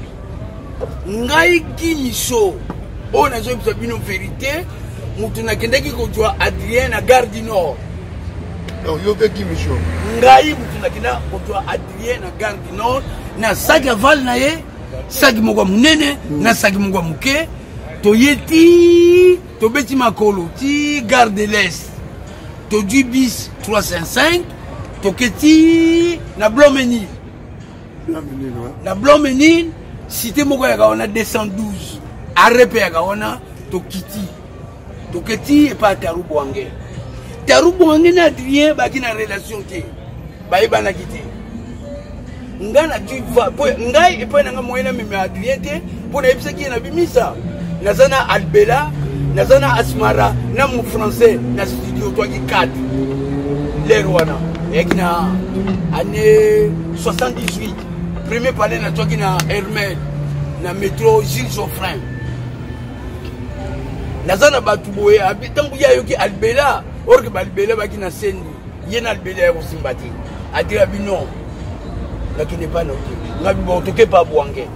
ngai kimiso on a joué bino vérité mutuna kendeki ko jwa Adrien na Gare du Nord donc yo ke kimiso ngai mutuna kenda ko jwa Adrien na Gare du Nord na sagi val na ye sagi moko munene na sagi moko muke to yeti to beti makolo ti Gare de l'Est to du bis 305 to keti na Blomenil na Blomenil cité moko ya kaona 212 arepe ya kaona to kiti to keti et pas Tarubwange na Adrien baki na relation te bayiba na kiti ngana tu va ngai et pas nga moyena meme Adrien te pour na ebisa ki na bimisa nazana Albela nazana Asmara na mu français na studio toi qui 4 les wana ekina année 78 premier palais na toi qui na Hermel na métro Gilles Geoffrin nazana batu boye abitangu ya yoki Albela orke Albela baki na sendi yena Albela ya kosimbati adira bino na tu n'est pas noté ngabi bo toke pa Bwange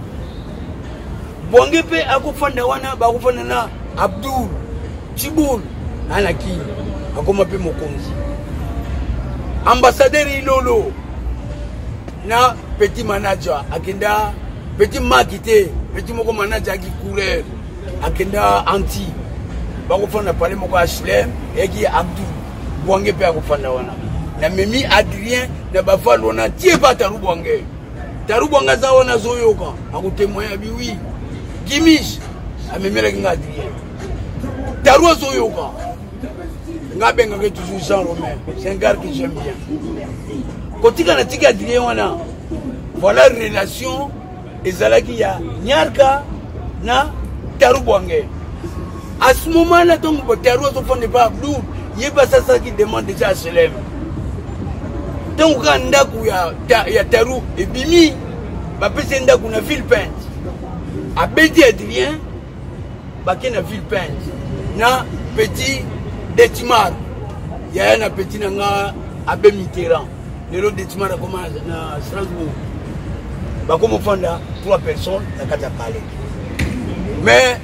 pe akufanda wana ba kufanda na Abdul Chibul anaki akoma pe mokonzi ambassadeur Ilolo na petit manager akenda petit makite petit moko manager ki couleur akenda anti bakufanda pale moko HLM eki Abdul Bwange pe akufanda wana na memi Adrien na bafalo na tie pa Tarubwange za wana zoyoka akutemoya biwi Gimish amemela ki Adrien Tarua zoyoka ngabenga ke toujours Jean Romain c'est un gars que j'aime bien kotika na tika Adrien wana voilà relation ezalaki ya Nyarka na Tarubwange à ce moment là donc Tarua so fonde pas Abdou yeba sasa qui demande déjà à Selem donc ndaku ya Taru et bimi ba pese ndaku na Philippines a bedi Adrien baki na Philippines na petit Detimar ya na petit na nga abe Mitterrand lelo Detimar a commencé na Strasbourg Comme fanda 3 personnes na kata parler. Mais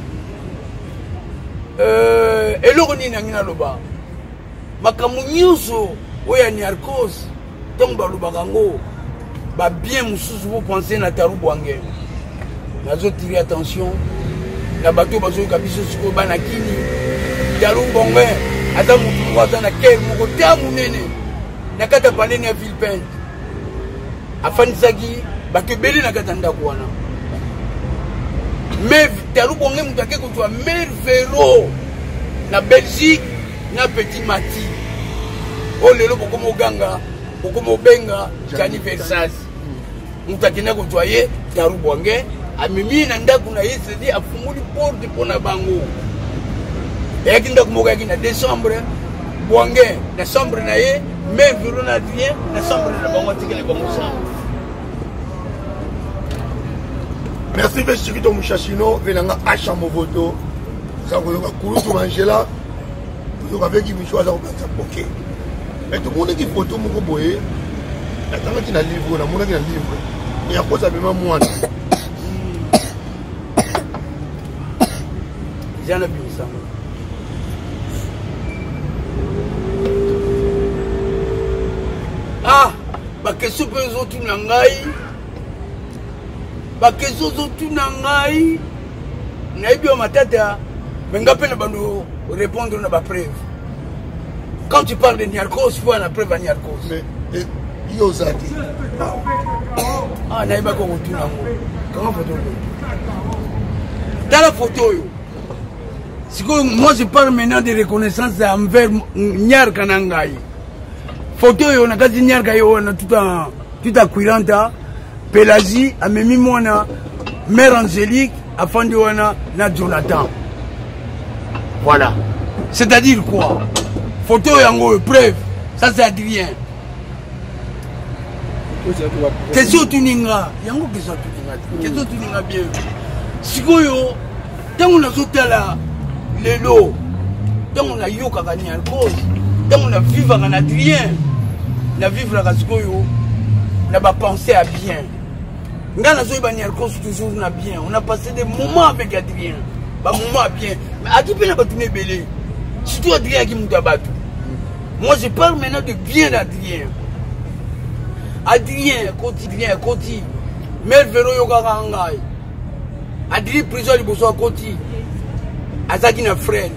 eloko nini ngina loba makamu nyuso oya ni arcos donc baloba kango ba bien mususu vous pensez na Tarubwange nazo tirer attention na bato bazo kabiso siko bana kini Tarubwange ata mutu waza na kel moko tamu nene na kata parler na Philippines afanisaki bato beli na kata ndako wana mais Tarubwange mutake kutwa mervero na Belgique na Petit Mati o lelo bokomo ganga bokomo benga Gianni Versace mutake na kutwa ye Tarubwange amimi na ndako na yese di afunguli porte pona bango yaki ndako moka yaki na décembre Bwange na chambre na ye mervero na Adrien na chambre na bango tikele bango chambre. Merci Veshikito Mouchachino, venanga Acha Movoto. Ça vous a couru tout manger là. Vous avez qui Michou à la poké. Mais tout le monde qui photo mon boye. Attends qu'il a livre, la monnaie qui a livre. Et à quoi ça me moi. J'en ai vu ça. Ah, bah que ce peut autres nangai. Ba keso zo tunangai na ibio matata bengape na bando répondre na ba preuve. Quand tu parles de Niarchos, il faut la preuve à Niarchos. Mais yo zati. Ah na iba ko tunango. Comment photo? Dans la photo yo. Siko moi je parle maintenant de reconnaissance envers Niar Kanangai. Photo yo na kazi Niar kayo na tout à Quiranta. Pélagie a mis moi mère Angélique a fondé na Jonathan. Voilà. C'est-à-dire quoi? Photo yango preuve. Ça c'est Adrien. Question tuninga. Yango question tuninga. Question tuninga bien. Sikoyo tango na zotala lelo. Tango na yoka kani alcool. Tango na vivre en Adrien. Na vivre la sikoyo. Na ba penser à bien. Ngana zo ibani Niarchos toujours na bien. On a passé des moments avec Adrien. Ba moments bien. Mais à qui peut na batune belé. Surtout Adrien qui muta batu. Moi je parle maintenant de bien d'Adrien. Adrien Koti. Mervero yoka kangai. Adrien prison liboso Koti. Azaki na frère.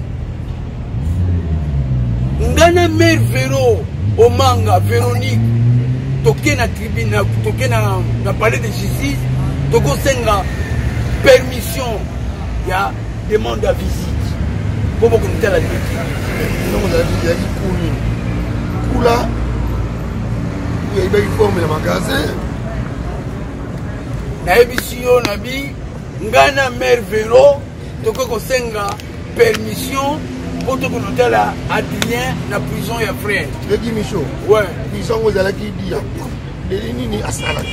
Ngana Mervero Omanga Véronique. Toké na tribune, toké na palais de justice, toko senga permission, il y a demande à visite. Pour beaucoup de temps la limite. Non, on a dit il y a dit Koula, il y a une forme de magasin. Na ebisio nabi, ngana mervero, toko senga permission. Pour te connaître là, Adrien, la prison et frère. Le Guy Michaud. Ouais. Ils sont aux allés qui disent. Délit à Salah.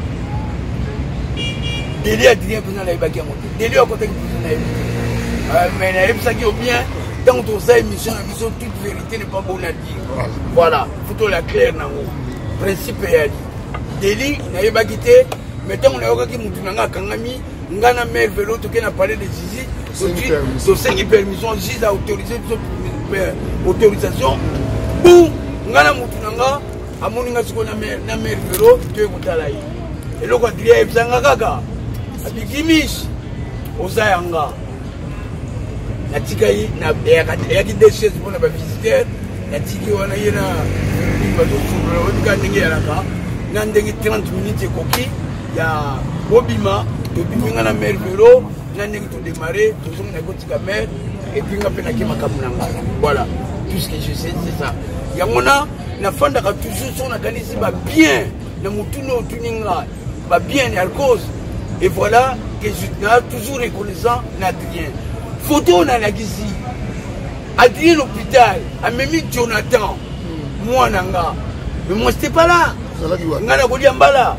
Délit Adrien, vous n'avez pas monté. Délit à côté de vous n'avez pas. Mais il y a bien, dans toute cette émission, toute vérité n'est pas bonne à dire. Voilà. Il faut la claire dans le principe est dit. Délit, n'avez pas quitté. Mais tant qu'on a eu qui m'a kangami, ngana mère vélo, tu as parlé de Zizi. So 5 permission, juste à autoriser autorisation. Boum, ngana mutunanga, amoninga sikona na mer vélo, tu es kutala yi. Et le quadrilla ebsanga kaka. Abikimish osayanga. Na tika yi na yaki des chaises pour na ba visiteur, na tiki wana yena bato furo odika ndenge yalaka. Na ndenge 30 minutes koki ya bobima, to biminga na mer vélo. Tout démarrer, toujours une petite caméra, et puis on a fait voilà, tout ce que je sais, c'est ça. Il y a mon a toujours son organisme bien, le moutuno tuninga, bien et à cause. Et voilà que je suis toujours reconnaissant d'Adrien. Photo on a la ici. Adrien l'hôpital, a même mis Jonathan, moi nanga. Mais moi j'étais pas là. Ngana Goli Ambala.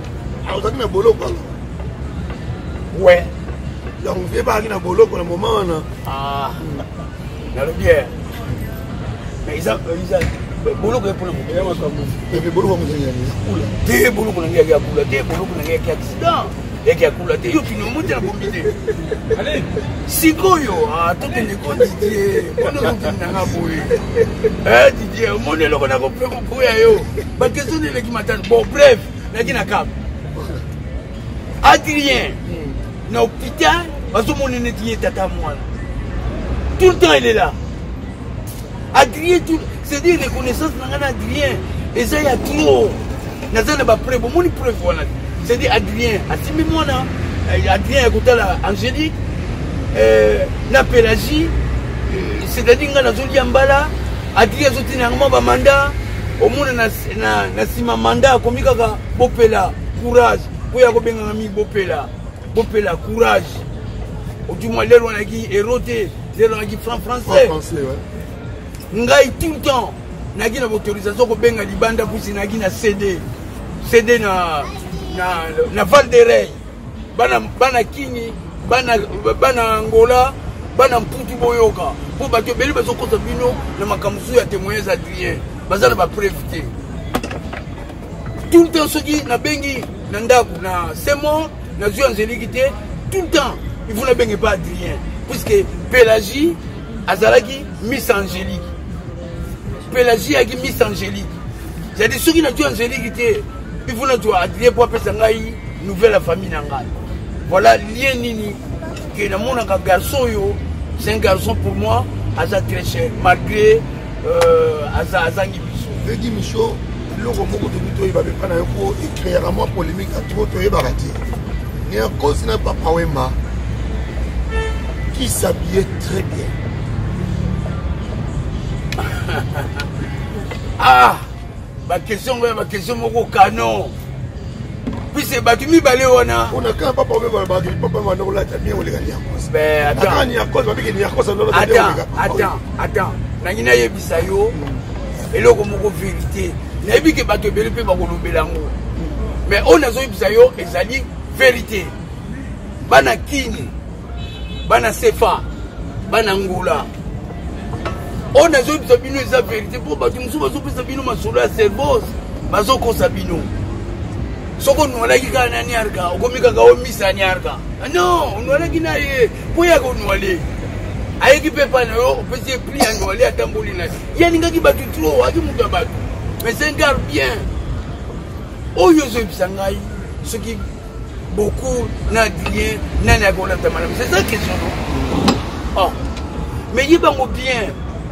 Ouais. Donc, je ne vais pas aller dans le pour le moment. Ah, dans le bien. Mais ils ont boulot pour le moment. Mais boulot pour le moment. Des boulots pour le accident. ekakula te yo kino mote na bombi te sikoyo tokende ko Didier mpona ozokinanga boye Didier omoni eloko na kopuya yo bakestion eleki matano bon bref naki na cap Adrien na hôpital bazomona neti ye tata mwana tout le temps il est là Adrien tout c'est-à-dire reconnaissance nanga na Adrien eza ya trop naza na bapreuve omoni preuve wana c'est-à-dire Adrien asimbi mwana Adrien akotala Angélique na Pélagie c'est-à-dire nga nazolia mbala Adrien azotina yango bamanda omona na nsima manda akomi kaka bopela courage po ya kobenganga mingi bopela courage odimwa lelo wanaki héros te lelo wanaki français ngai tout le temps naki na autorisation kobenga libanda pusi naki na CD na Val de Rey bana Kingi bana Angola bana Mputu boyoka po bato beli bazokosa bino na makamusu ya témoignage Adrien baza na bapreuve te tout le temps soki na bengi na ndako na Semo na zwi Angélique te tout le temps il faut na bengi pas Adrien puisque Pélagie azalaki Miss Angélique Pélagie aki Miss Angélique c'est-à-dire soki na zwi Angélique te il faut na zwa Adrien po apesa ngai nouvelle famille na ngai voilà lien nini que na monaka garçon yo c'est un garçon pour moi aza très cher malgré azangi biso Vedi Michaud loko moko to bito iba bepa na yoko écrire à moi polémique à tout to yeba rati ni à cause na Papa Wemba qui s'habillait très bien ma question moko canon puis c'est battu mi balé wana on a quand Papa Wemba Papa Wemba on l'a bien on les gagne en cause ben attends ni à cause babiki ni à cause on attends nangina yebisa yo eloko moko vérité nayebi ke bato ebele mpe bakolobela yango mais oyo nazoyebisa yo ezali vérité bana Kini bana Sefa bana Ngula oyo nazoyebisa bino eza vérité mpo bato mosusu bazopesa bino masolo ya cervos bazokosa bino soko onwalaki kaka na niarka okomi kaka omisa niarka non onwalaki na ye mpo yaka onwale ayeki mpe pa na yo opesi epli ya nwale atamboli na ye yaningaki bato tro aki moto ya bato mais c'est un gars bien oyo ozoyebisa ngai soki beaucoup na Adrien nani akolata malamu c'est ça question non mais yebango bien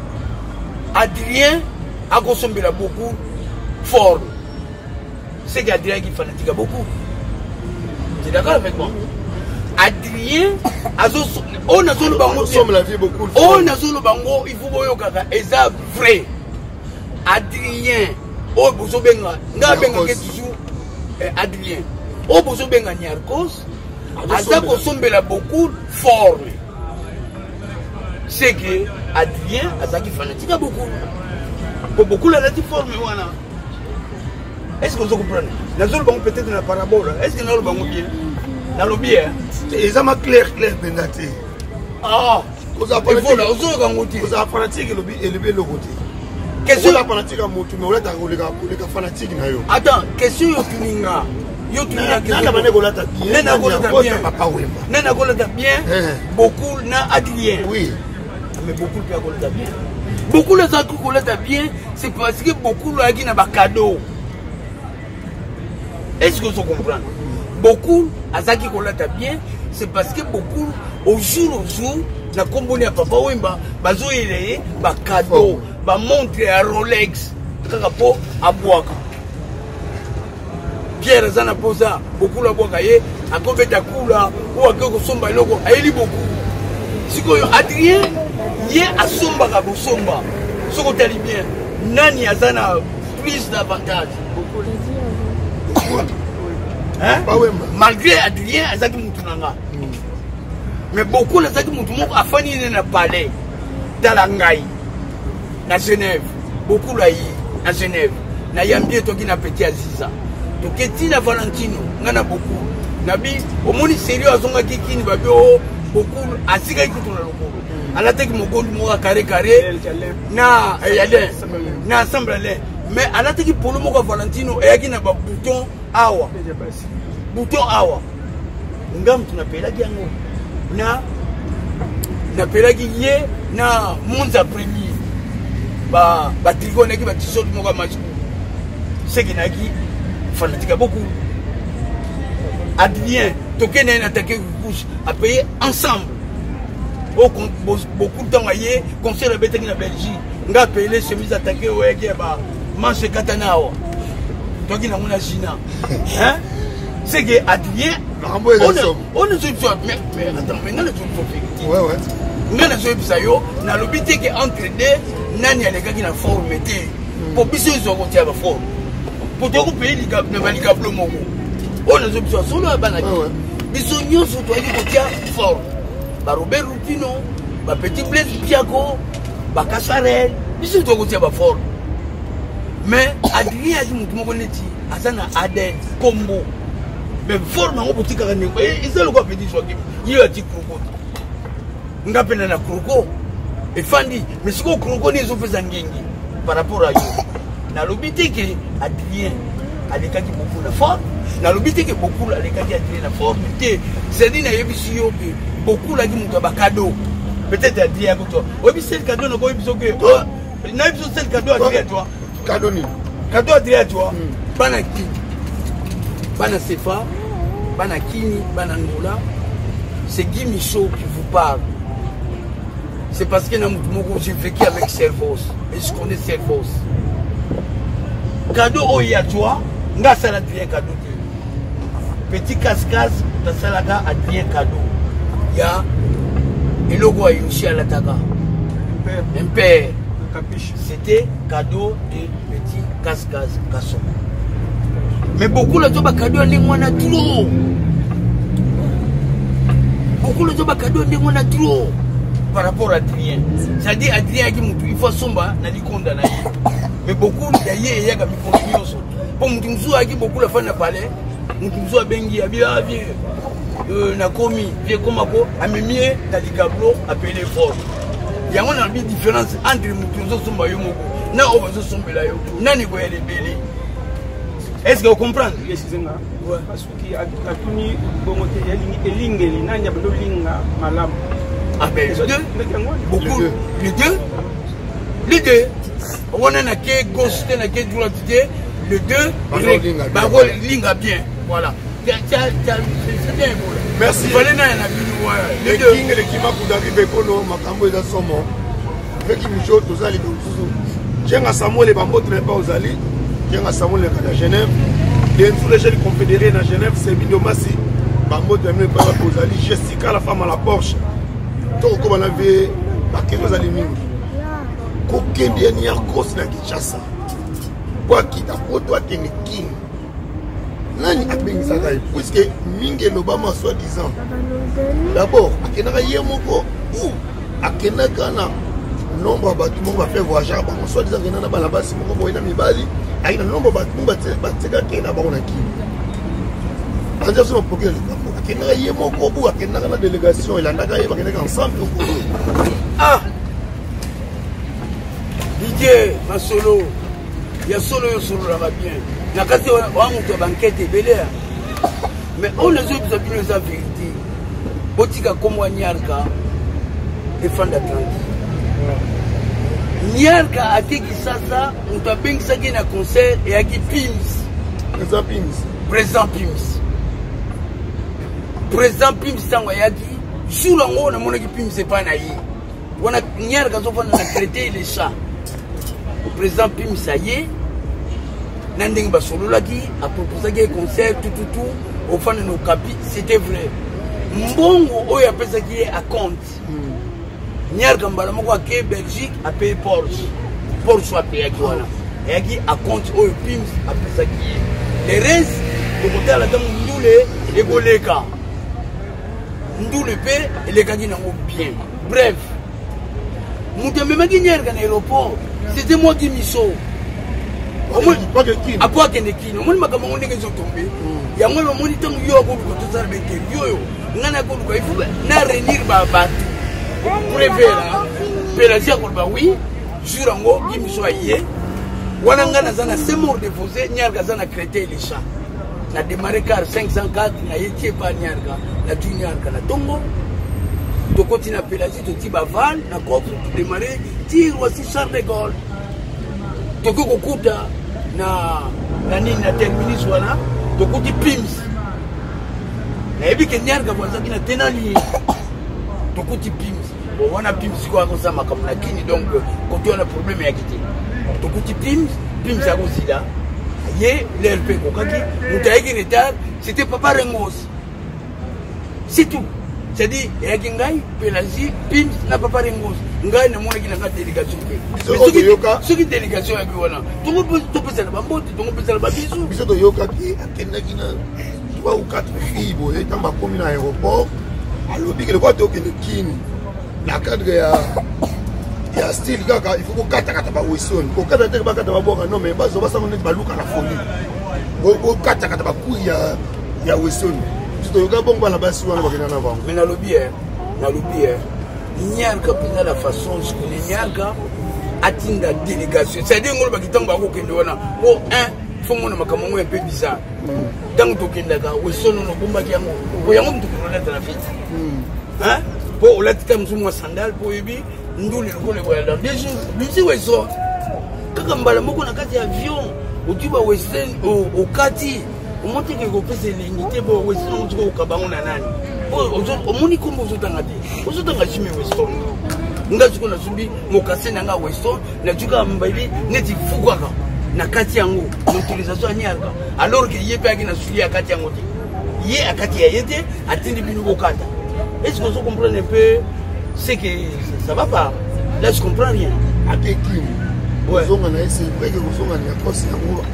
Adrien akosombela beaucoup fort c'est qu'Adrien qui fanatique beaucoup tu es d'accord avec moi Adrien on a solo bango il faut boyokaka eza vrai Adrien o bozo benga nga benga ke toujours Adrien o bozo benga Niarkos aza kosombela beaucoup fort c'est que Adrien azaki fanatique beaucoup la lati forme wana est-ce que vous comprenez la zone bango peut-être na parabole est-ce que na lo bango bien na lo bien eza ma clair bengati voilà ozoyoka ngoti oza fanatique elobi eloko te question la fanatique à motu mais oleta koleka fanatique na yo attends question yo tuninga na bane kolata bien Papa Wemba nena kolata bien beaucoup na Adrien oui mais beaucoup peut kolata bien beaucoup les autres kolata bien c'est parce que beaucoup loaki na ba cadeau est-ce que vous comprenez beaucoup azaki kolata bien c'est parce que beaucoup au jour na komboni ya Papa Wemba bazoyele ba cadeau ba montre ya Rolex kaka po abwaka Pierre zana posa beaucoup la bwaka ye akobeta kula ou akoko somba loko ayeli beaucoup sikoyo Adrien ye asomba ka bosomba soko tali bien nani azana plus d'avantage hein malgré Adrien azaki mutunanga mais beaucoup les azaki mutu moko afani na palais talangai na Genève beaucoup là à Genève na yambie toki na petit Aziza toketi na Valentino ngana beaucoup nabi omoni sérieux azonga kikini babio beaucoup asika ikutu na lokolo alateki mogondi moka carré na yale na ensemble mais alateki polo moka Valentino eyaki na ba bouton awa ngam tunapelaki yango na pelaki ye na Monza premier ba trigonaki ba t-shirt moko match sekinaki fanatique beaucoup Adrien toke na attaqué couche a payé ensemble beaucoup de temps aye concert à betaki na Belgique nga payé les chemises attaqué ouais ba manche katana o toki na mona Gina hein c'est que Adrien on ne se dit mais attends mais non le ouais ouais ngana zo bisa yo na lobité que entre deux nani alekaki na forme te pour biso zo ko tia ba forme pour to ko pays liga na balika blo moko on zo bisa solo abana biso nyoso to ali ko tia forme ba Robert Rupino ba Petit Blaise Piago ba Kasarel biso to ko tia ba forme mais Adrien a dit mutu moko neti azana Adel Combo mais forme ngo botika ka nengo ezelo ko petit so ki yi ati kroko ngapena na kroko et fandi mais ce que kroko ni zo feza ngengi par rapport à yo na lobité que Adrien alekaki beaucoup la forme na lobité que beaucoup alekaki Adrien la forme té c'est dit na yebisi yo que beaucoup la ki muto ba cadeau peut-être Adrien ko to obi c'est le cadeau na ko biso que na biso c'est le cadeau Adrien toi cadeau ni cadeau Adrien toi bana ki bana Sefa bana Kini bana Ngola c'est Guy Michaud qui vous parle. C'est parce que j'ai vécu avec Servos. Et je connais Servos. Cadeau au toi, nga sala Adrien cadeau. Petit casse-casse, ta salaga Adrien cadeau. Ya, et le roi Yoshi à l'Ataka. Un père. C'était cadeau de petit casse-casse casson. Mais beaucoup de gens cadeau à l'ingwana trop. Beaucoup de gens cadeau à l'ingwana trop. Par rapport à Adrien. C'est-à-dire Adrien il faut somba na likonda na ye. Mais beaucoup d'ailleurs il y a comme confiance. Pour mutumzu aki beaucoup la fin na parler. Mutumzu abengi abia vie na komi vie komako amemie na likablo appelé fort. Il y a une différence entre mutumzu somba yo moko na obazo sombela yo. Nani ko yele belé. Est-ce que vous comprenez? Ouais. Parce que Atuni Bomote Elingeli Nanya Blolinga Malam. Ah ben les deux, beaucoup, les deux, on a na que gauche, na que droite, les deux, linga bien, voilà. C'est bien. Merci. Les deux. Les qui m'a d'arriver pour nous, ma cambo est à son mot. Avec qui nous jouons tous à l'île. J'ai un Samuel et Bambo très pas aux alliés. J'ai un Samuel à Genève. Et une fois les confédérés à Genève, c'est Bidomassi. Bambo terminé par aux alliés. Jessica, la femme à la Porsche. Comme on avait marqué nos aliments. Coquin dernière cause na Kinshasa. Quoi qui t'a pour toi qui n'est king. Nani a bien ça puisque Mingue Lobama soi-disant. D'abord, à Kenaka Yemoko ou à Kenaka nombre de bâtiments va faire voyager. Soit-disant qu'il y a un bâtiment qui va Mibali. Il y a un nombre de bâtiments qui va faire André, pour que Kenaka Yemoko ou à Kenaka la délégation et la Naga va ensemble. Ah! Didier, ma solo. Il y a solo là bien. Il y a quand on a banquette et belé. Mais on les autres ont bien la vérité. Botika comme Nyarka et fan d'Atlantique. Nyarka a dit que ça, on a bien ça qui est un concert et à qui Pims. Président Pims. Président Pims Sangwayaki. Sur le monde, on a dit Pims c'est pas naïf. On a Nyarka on a traité les chats. Président Pims ça y est. Nandeng Basolo laki a proposé un concert tout au fond de nos capis, c'était vrai. Mbongo oyo appelle qui est à compte. Nyar Gambala moko a Belgique a payé Porsche. Porsche a payé qui voilà. Et qui à compte oyo Pims appelle ça qui est. Le reste le côté à la dame Ndoule et Goleka. Ndoule paie et les gars qui n'ont bien. Bref. Moutembe maki Nyar Gana aéroport. C'était moi qui m'y sauve. À quoi qu'il y ait qui nous m'a commandé que je tombé. Il y a moins de moniteur yo ko ko to sarbe ke yo ngana ko ko ifu na renir ba ba préfère pélagia ko ba oui jurango gimi so yé wana ngana zana c'est mort déposé nyarga zana créer les chats na démarré car 504 na yétié pas Niarka na tu Niarka na tongo to continue Pélagie to Tibaval na coffre to démarrer tir aussi Charles de Gaulle to kokuta na nini na terminus wana to kuti Pims na yebi ke Niarka bozaki na tenali to kuti Pims bon wana Pims ko akosa makamna kini donc quand on a problème ya kiti to kuti Pims ya kosila ye l'RP kokaki mutaiki retard c'était Papa Rengos c'est tout c'est-à-dire yaki ngai Pélagie Pims na Papa Rengos ngai na mwana kina ka délégation ce qui délégation ya kiwana to pesa na bambote to pesa na babisu biso to yoka ki akenda kina 3 ou 4 filles boye tamba komi na aéroport alobi ke le quoi to ke kini na cadre ya style kaka il faut ko kata ba Wesson ko kata te ba kata ba boka non mais bazo basa ngone ba luka na folie ko kata ba ku ya Wesson to yoka bon ba la basi wana ba kina na bango mais na lobi Niarka pina la façon je connais Niarka atinda délégation c'est dire ngolo ba kitamba ko kende wana ko faut mona makambo un peu bizarre donc to kenda ka Wesson no bomba kiango ko yango mtu ko la la fête hein pour la tita msumo sandal pour yebi ndule ngole kwa dans des jours bisi Wesson kaka mbala moko na kati avion utuba Western au kati umonte ke ko pese l'unité bo Wesson utuko kabango na nani o moni kombo uzotanga chime Wesson ngaziko na subi mokase nanga Wesson na tuka mbali neti fugwaka na kati yango l'utilisation ya Niarka alors que yepe akina suya ya kati yango te ye akati ya yete atindi binu bokata. Est-ce que vous comprenez un peu ce que ça va pas? Là, je comprends rien. À qui? Ouais. Vous avez essayé de vous en aller à cause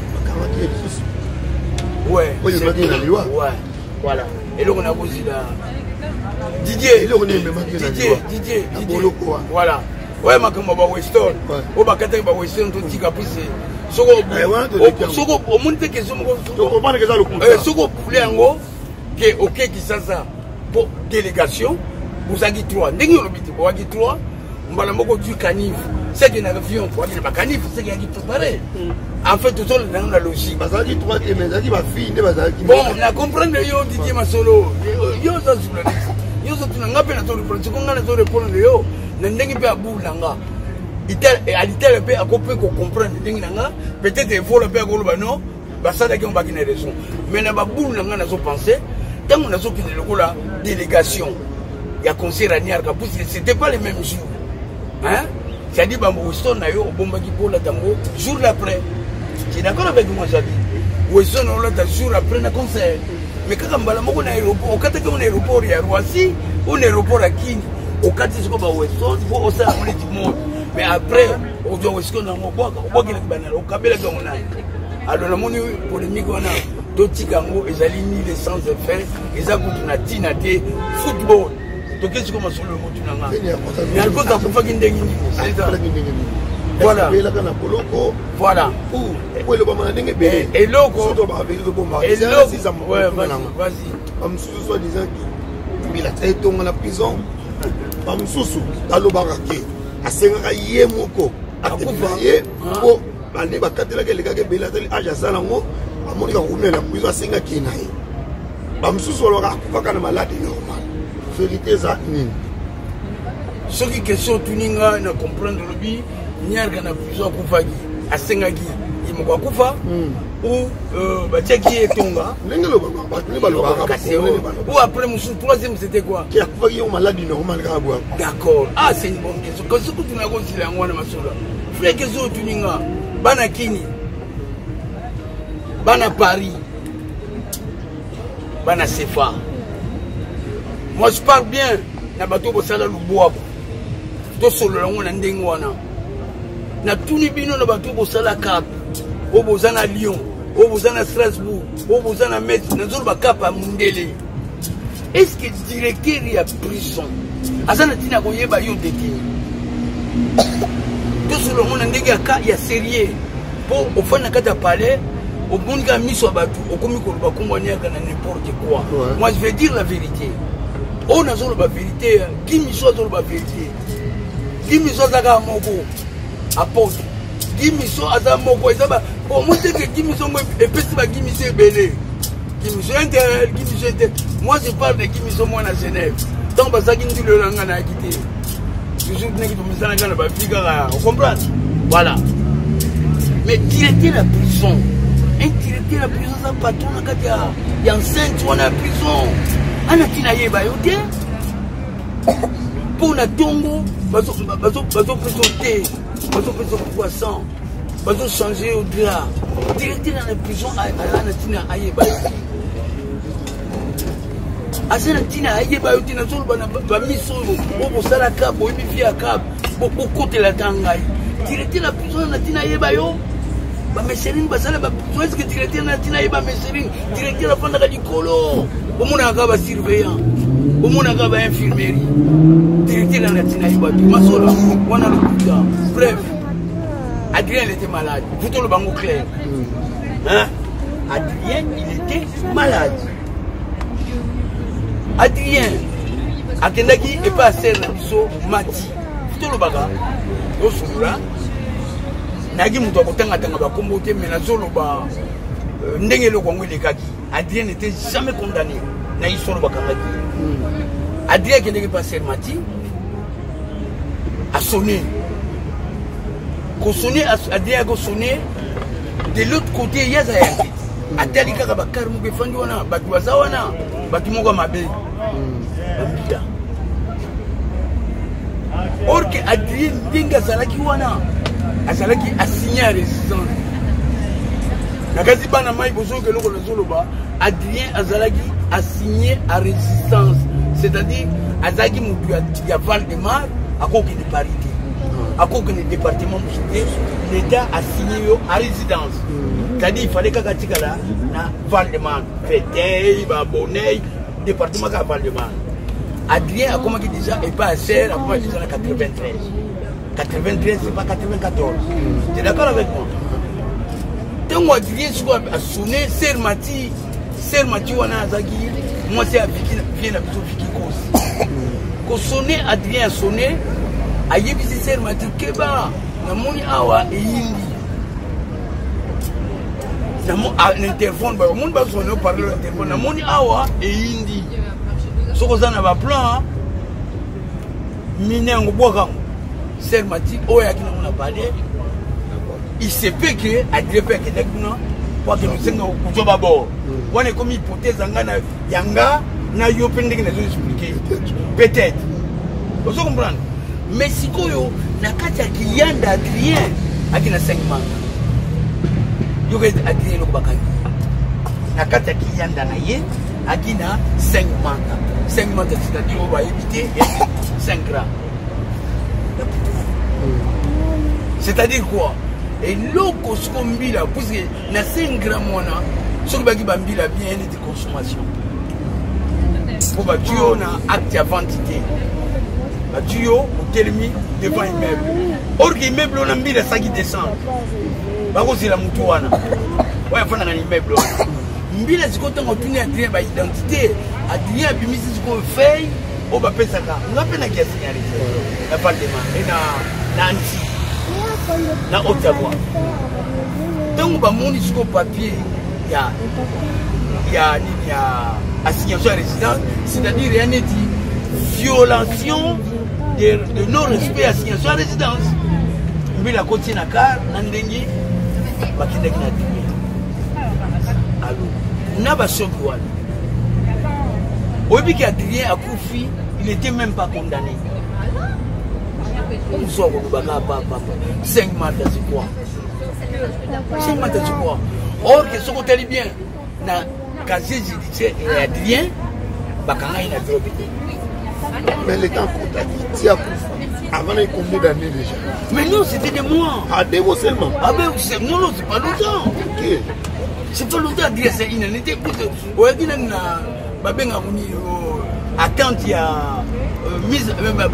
de ouais. Ouais. Voilà. Et là, on a posé là. Didier. Didier. Voilà. Ouais, ma comme Weston. Oh, bah, quand on va Weston, tout tika poussé. Soko, au monde que Soko poulet en haut, que ok qui ça. Pour délégation, vous avez 3. Vous avez 3. Vous avez du canif. C'est qu'il y a un avion. Vous avez un canif. C'est qu'il y a tout pareil. En fait, tout ça, dans la logique. Bon, on a compris que Didier Masolo. Yo, ça, c'est yo, ça, tu n'as pas répondre. Yo, n'endengue pas à bout, langa. Il peut comprendre. Peut-être qu'il faut le faire à non. Ça, c'est qu'on va gagner raison. Mais n'a pas bout, langa, n'a pas pensé. Quand on a sorti de la délégation, il y a concert à Niarka, c'était pas les mêmes jours. Hein? C'est-à-dire que Weston a eu au Bombaki pour la tango, jour d'après. Tu es d'accord avec moi, Javi? Weston a eu jour après le concert. Mais quand on a un aéroport, au aéroport, il y a Roissy, un aéroport à Kini, au Katisco, Weston, il faut aussi amener du monde. Mais après, au Weston, on voit qu'il y a un banal, au Kabela, alors, la monnaie polémique, on a. Totikango ezali ni l'essence de faire eza kutu na tina te football tokesi koma solo mutu nanga mais alko ka kufa kindengi ni c'est ça voilà voilà ou le bama ndenge be et loko to ba veli to bomba et loko ouais vas-y am susu soit disant que bila taitonga na prison am susu alobaka ke asenga ye moko akufa ye ko bande bakatela ke lekake bela tali aja salango amoni ka rumela kuizo asenga kinaye bamsusu loka akufaka na malade normal vérité za nini ce qui question tuninga na comprendre le bi Niarka na kuizo akufaki asenga ki imoko akufa ou batiaki etonga nengelo ba ou après musu troisième c'était quoi qui akufaki yo malade normal ka bwa d'accord ah c'est une bonne question que ce que tu n'as pas dit là ngwana masola frère question tuninga bana kini bana Paris bana Sefa moi je parle bien na bato bo sala luboabo to solo lango na ndengo wana na tuni bino na bato bo sala Cap o bozana Lyon o bozana Strasbourg o bozana Metz na zolo ba Cap a mundele est-ce que directeur ya prison azana tina ko yeba yo détenu to solo lango na ndenge ya sérieux pour au fond na kata palais au bon gars mis sur bateau au commis qu'on va comprendre n'importe quoi. Moi je vais dire la vérité. On a sur la vérité. Qui mis sur la vérité? Qui mis sur la moko apôtre? Qui mis sur la moko? Pour moi c'est que qui mis sur et puis c'est qui mis sur belé. Kimiso Intel, Kimiso Intel. Moi, je parle de Kimiso moi à Genève. Tant que ça, Kimiso le Rangana a quitté. Toujours que tu me comprends? Voilà. Mais directer la prison. Directer la prison, ça patron, il y a enceinte, on a la prison. On a tinaye bayote. Pour la tongo, bazo présenter, bazo présenter poisson, bazo changer au drap. Directer dans la prison, on a tinaye bayote. Asena tina aye bayote na zolo ba misolo bo sala cap bo mi a cap bo côté la tangai directeur la prison na tina aye bayo ba meserine ba sala ba est-ce que directeur na tina aye ba meserine directeur la fanda ka dikolo bo mona ka ba surveillant bo mona ka ba infirmerie directeur na tina aye ba masolo wana le kuta. Bref, Adrien il était malade, tout le bango clair. Hein? Adrien il était malade. Adrien, Akendaki est pas assez Nabiso Mati. Tout le baga. Au Soula, Nagi Moutokotanga Tanga Kombote, mais la Zoloba, Ndengelo Kongo de Kaki. Adrien n'était jamais condamné. Naïsolo Bakangaki. Adrien qui n'est pas assez Mati a sonné. Qu'on sonné, Adrien a sonné. De l'autre côté, il y a Zayaki. Atali kaka bakar muke fandi wana batu wazawana batu moka mabe bambia or que Adrien dinga zalaki wana azalaki assigné à résistance nakazi bana mai bozo ke loko nazoloba Adrien azalaki assigné à résistance, c'est-à-dire azalaki mutu ya Val-de-Marne akoki de parité akoki de département musuté l'État a signé à résidence. C'est-à-dire il fallait que tu là na Val-de-Marne, Fétey, Babonnet, département de Val-de-Marne. Adrien a commencé déjà et pas assez, a commencé déjà en 93. 93 c'est pas 94. Tu es d'accord avec moi? Tant Adrien a sonné, Ser Mati wana azaki, moi c'est vient la plutôt Viki Kosi. Quand sonné Adrien a sonné, a yebisi Ser Mati keba na moni awa e yindi. L'interphone, le monde va sonner parler le téléphone. La moni awa et indi. Ce que ça n'a pas plan, mine en bois. Ser Mati, oya qui n'a pas parlé. Il se peut que Adrien peut que nous pour que nous soyons au job à bord. On est comme hypothèse yanga na yo pending na expliquer. Peut-être. Vous comprenez? Mais si koyo na kati ya kiyanda Adrien akina 5 mois. Yo ke Adrien lokubakani nakata kiyanda na ye akina 5 manta 5 manta c'est-à-dire on va éviter 5 grammes, c'est-à-dire quoi et loko skombila puisque na 5 grammes wana soki baki bambila bien de consommation pour ba tuyo na acte à ventité ba tuyo au telemi devant immeuble or que immeuble on a mis la saki descend bakozi la mutu wana ouais fana na immeuble mbila zikoto ngotuni Adrien ba identité Adrien bimisi ziko feuille o ba pesa ka ngapena kia signaliser la Val-de-Marne et na anti na Ottawa donc ba moni ziko papier ya assignation à résidence, c'est-à-dire rien n'est dit violation de non-respect à assignation à résidence. Mais la côte na car nandengi bakindaki na dini. Alors, n'a pas choqué wana. Obi ki Adrien akufi, il était même pas condamné. On sort au baka papa. 5 mois de quoi? 5 mois de quoi? Or que ce côté bien na casier judiciaire et Adrien bakanga ina drobe. Mais les temps contactés, avant les combien d'années déjà? Mais non, c'était des mois. Ah, des mois seulement? Ah ben, non, c'est pas longtemps. Ok. C'est pas longtemps à dire, c'est une année. Ouais, il y a attente, il y a mise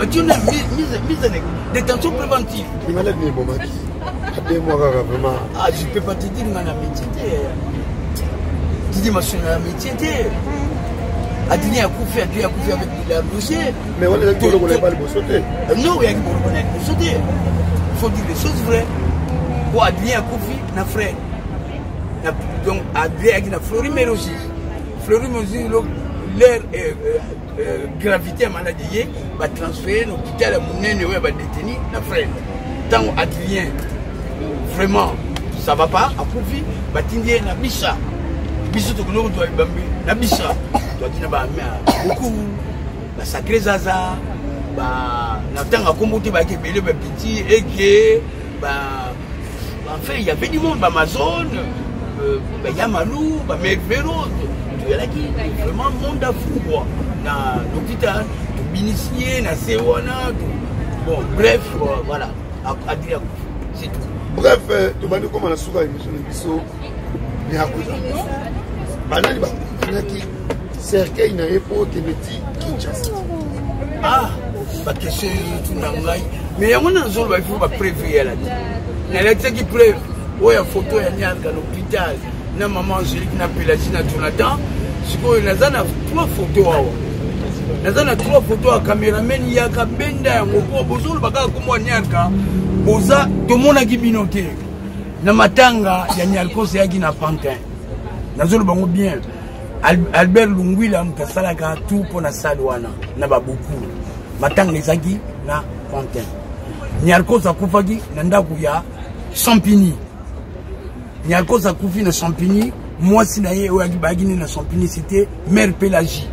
en détention préventive. Il m'a dit, bon, des mois vraiment. Ah, je ne peux pas te dire, mais la métier. Tu dis, ma soeur, la métier. Adrien a coupé avec le dossier. Mais on a dit qu'on ne pas le sauter. Non, il y a le sauter. Il faut dire les choses vraies. Pour Adrien a coupé, na frère. Donc Adrien a Flori mais aussi. fleurir mesure l'air gravité à maladie va transférer l'hôpital à Mounene ou à détenu la frère tant Adrien vraiment ça va pas à profit va t'indier na bisa biso to kono to ibambi na bisa to dina ba beaucoup la sacré zaza ba na tanga kombote ba ke bele ba petit et que ba en fait il y avait du monde ba Amazon ba Yamalou ba Mekvero il y a qui vraiment monde à fou quoi dans l'hôpital initié na Sewana bon bref voilà à dire c'est tout bref tu m'as dit comment la souka émission de biso ni akuza banani ba qui cercueil na époque métier Kinshasa ah ba question tout nangai mais yango na zolo ba faut ba prévenir là na l'état qui preuve oya photo ya nyanga l'hôpital na maman Angélique na Pélagie na Jonathan siko nazana 3 photos awa nazana 3 photos à caméraman ya ka benda ya ngoko bozolo baka komwa nyanga boza tomona ki binote na matanga ya Nyalko se yaki na Pantin nazolo bango bien Albert Lungwila mkasalaka tout pour na salwana na babuku matanga ezaki na Pantin Nyalko sa kufaki na ndaku ya Champigny Nyalko sa kufi na Champigny moi si na ye oyaki bagini na Champigny c'était mère Pélagie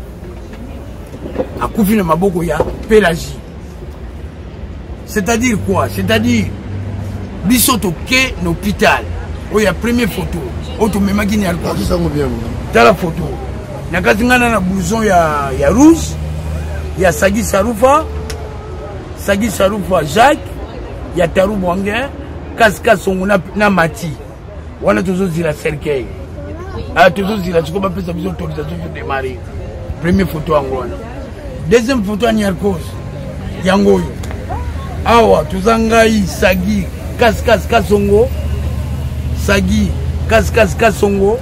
a kufi na maboko ya Pélagie c'est-à-dire quoi c'est-à-dire biso to ke l'hôpital oya première photo auto memaki ni alko dans la photo nakazingana na blouson ya rouge ya Sagi Sarufa Jacques ya Taru Bwange Kaska Songo na Mati wana tozo zila cercueil tozo zila tuko ba pesa biso autorisation de démarrer première photo angona deuxième photo ni alko yangoyo awa tuzangai Sagi Kasongo Sagi Kasongo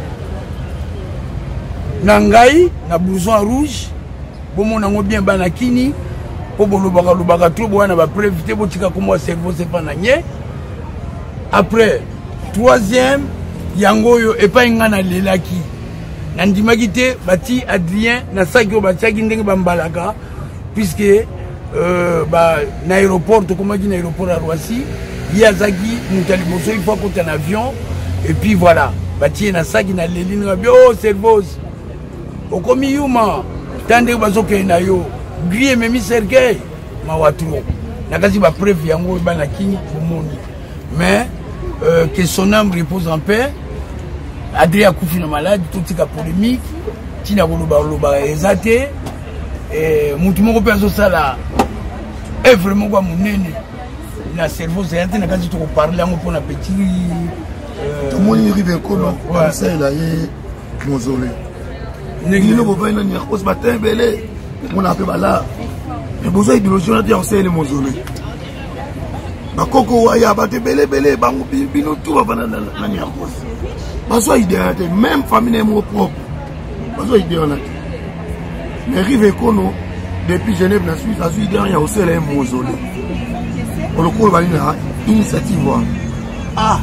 nangai na blouson rouge bomo nango bien banakini po bolobaka trop bwana ba préviter botika comme cerveau c'est pas nanye après troisième yangoyo epa ngana lelaki nandimaki te bati Adrien na saki batiaki ndenge bambalaka puisque na aéroport tokomaki na aéroport à Roissy Yazagi Moutaliboso il faut qu'on ait un avion et puis voilà bati na saki na lelini bio cerveau okomi yuma tande bazoke na yo grille memi cercueil mawatro nakazi ba preuve yango bana kini bomoni mais que son âme repose en paix Adrien Koufi na malade tout tika polémique tina koloba ezate et mutu moko pe azosala est vraiment quoi monene na cerveau c'est un nakazi to parler yango pour na petit tout le monde rive kono ça il a eu mausolée Négino Bovena ni akos matin belé on a fait bala mais besoin idéologie on a dit on sait les mausolées ba koko waya ba te belé bango bino tout va na ni akos besoin idéalité même famille est mon propre besoin idéalité mais rive kono depuis Genève na Suisse a su idée il y a aussi les mausolées pour le coup il va une initiative ah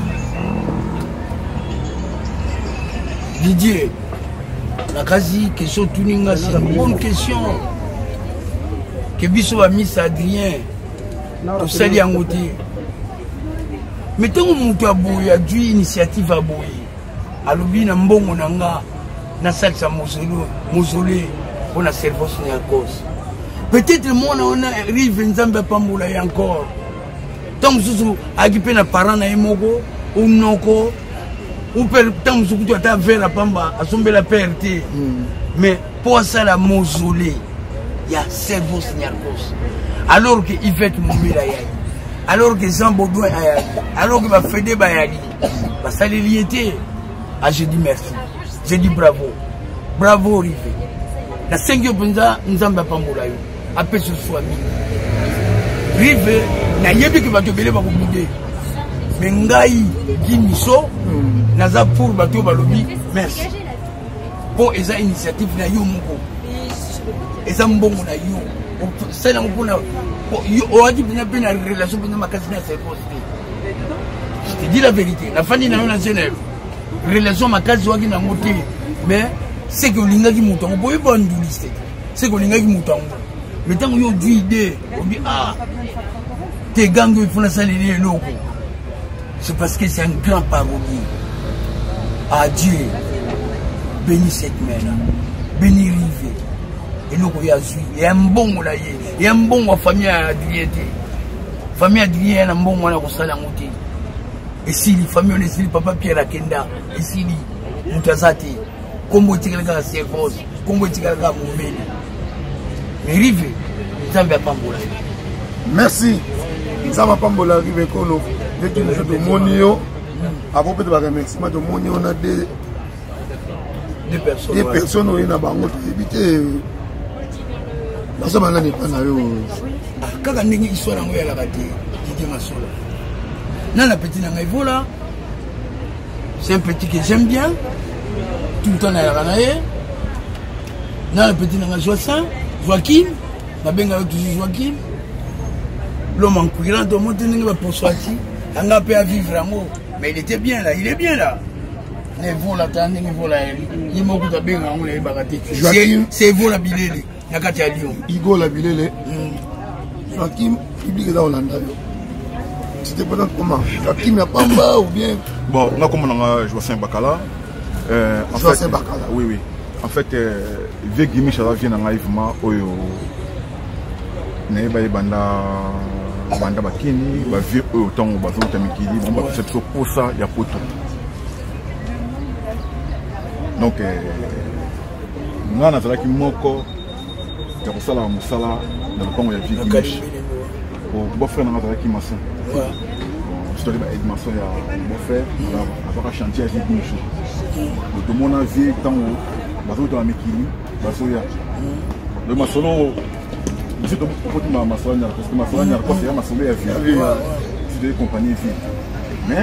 Didier la quasi question tuninga c'est une bonne question que biso a mis Adrien to sali angote mais tant mutu aboya du initiative aboyi alobi na mbongo nanga na salsa mausolée pour na cerveau ni en cause peut-être moi on a rive nzambe pambola y encore tant zuzu agipe na parent na emoko unoko ou peut tant zuzu tu ata vers pamba asombe la PRT mais pour ça la mausolée il y a cerveau ni en cause alors que Yvette Moumila yayi alors que Jean Baudouin yayi alors que va Fédé bayali ba saliliété ah je dis merci je dis bravo Rive na 5 bonza nzamba pambola yo après ce soir Rive na yebi que bato belé ba ko bouder mais ngai di miso naza pour bato balobi merci pour eza initiative na yo moko eza mbongo na yo c'est là pour on a dit bien une relation pour ma casine c'est je te dis la vérité la famille na Genève relation ma case waki na moté mais c'est que l'ingénieur qui monte, on peut pas nous lister. C'est que l'ingénieur qui monte. Le temps où il y a une idée, on dit ah, tes gangs ils font ça les locaux. C'est parce que c'est un grand parolier. Adieu, bénis cette mère, bénis Rivé. Et nous il y a un bon là, il y a un bon famille Adrien. Famille Adrien, un bon là au Salamoté. Et si les familles on est si papa Pierre Akenda, et si les Moutazati, comme tu as la Servos, comme tu as la Moumeli. Mais Rivé, ça ne va pas mourir. Merci. Ça va pas mourir Rivé Kono. Dès que nous sommes de Monio, à propos de la remerciement de Monio, on a deux personnes. Des personnes qui ont évité. La semaine n'est pas là. Quand on a une histoire, on a la raté. Dans la petite là, c'est un petit que j'aime bien. Tout le temps, on a la ranaye. Dans la petite Joaquin, la benga avec toujours Joaquin. L'homme en courant, tout le monde est pour Swati. On a pu vivre en haut. Mais il était bien là, il est bien là. Les vols là, il m'a beaucoup de bien en haut, les baratés. C'est vous la bilele. Igo la bilele. Joaquin, il dit que là, on l'a. C'était pas comment Joaquin n'a pas bas ou bien. Bon, on a comme on a Joachim Bakala. Joachim Bakala. Oui, oui. En fait, Vegui Michel vient en live, Oyo. Neba Banda Bakini, Vieux autant au bazon Tamikili, on va faire pour ça, il y a poto. Donc, nous avons fait Moko, il y a ça là, Moussala, dans le Congo, il y a Vieux Michel. Au beau-frère, on a fait Masson. Je te dis, Edmasson, il y a un beau-frère, on va chanter avec Vieux Michel. Tout le monde a vu tant au bazon Tamikili, Basoya. Le Masson, je suis ma Massonia, parce que Massonia, c'est ma soleil à vie. C'est des compagnies vie. Mais,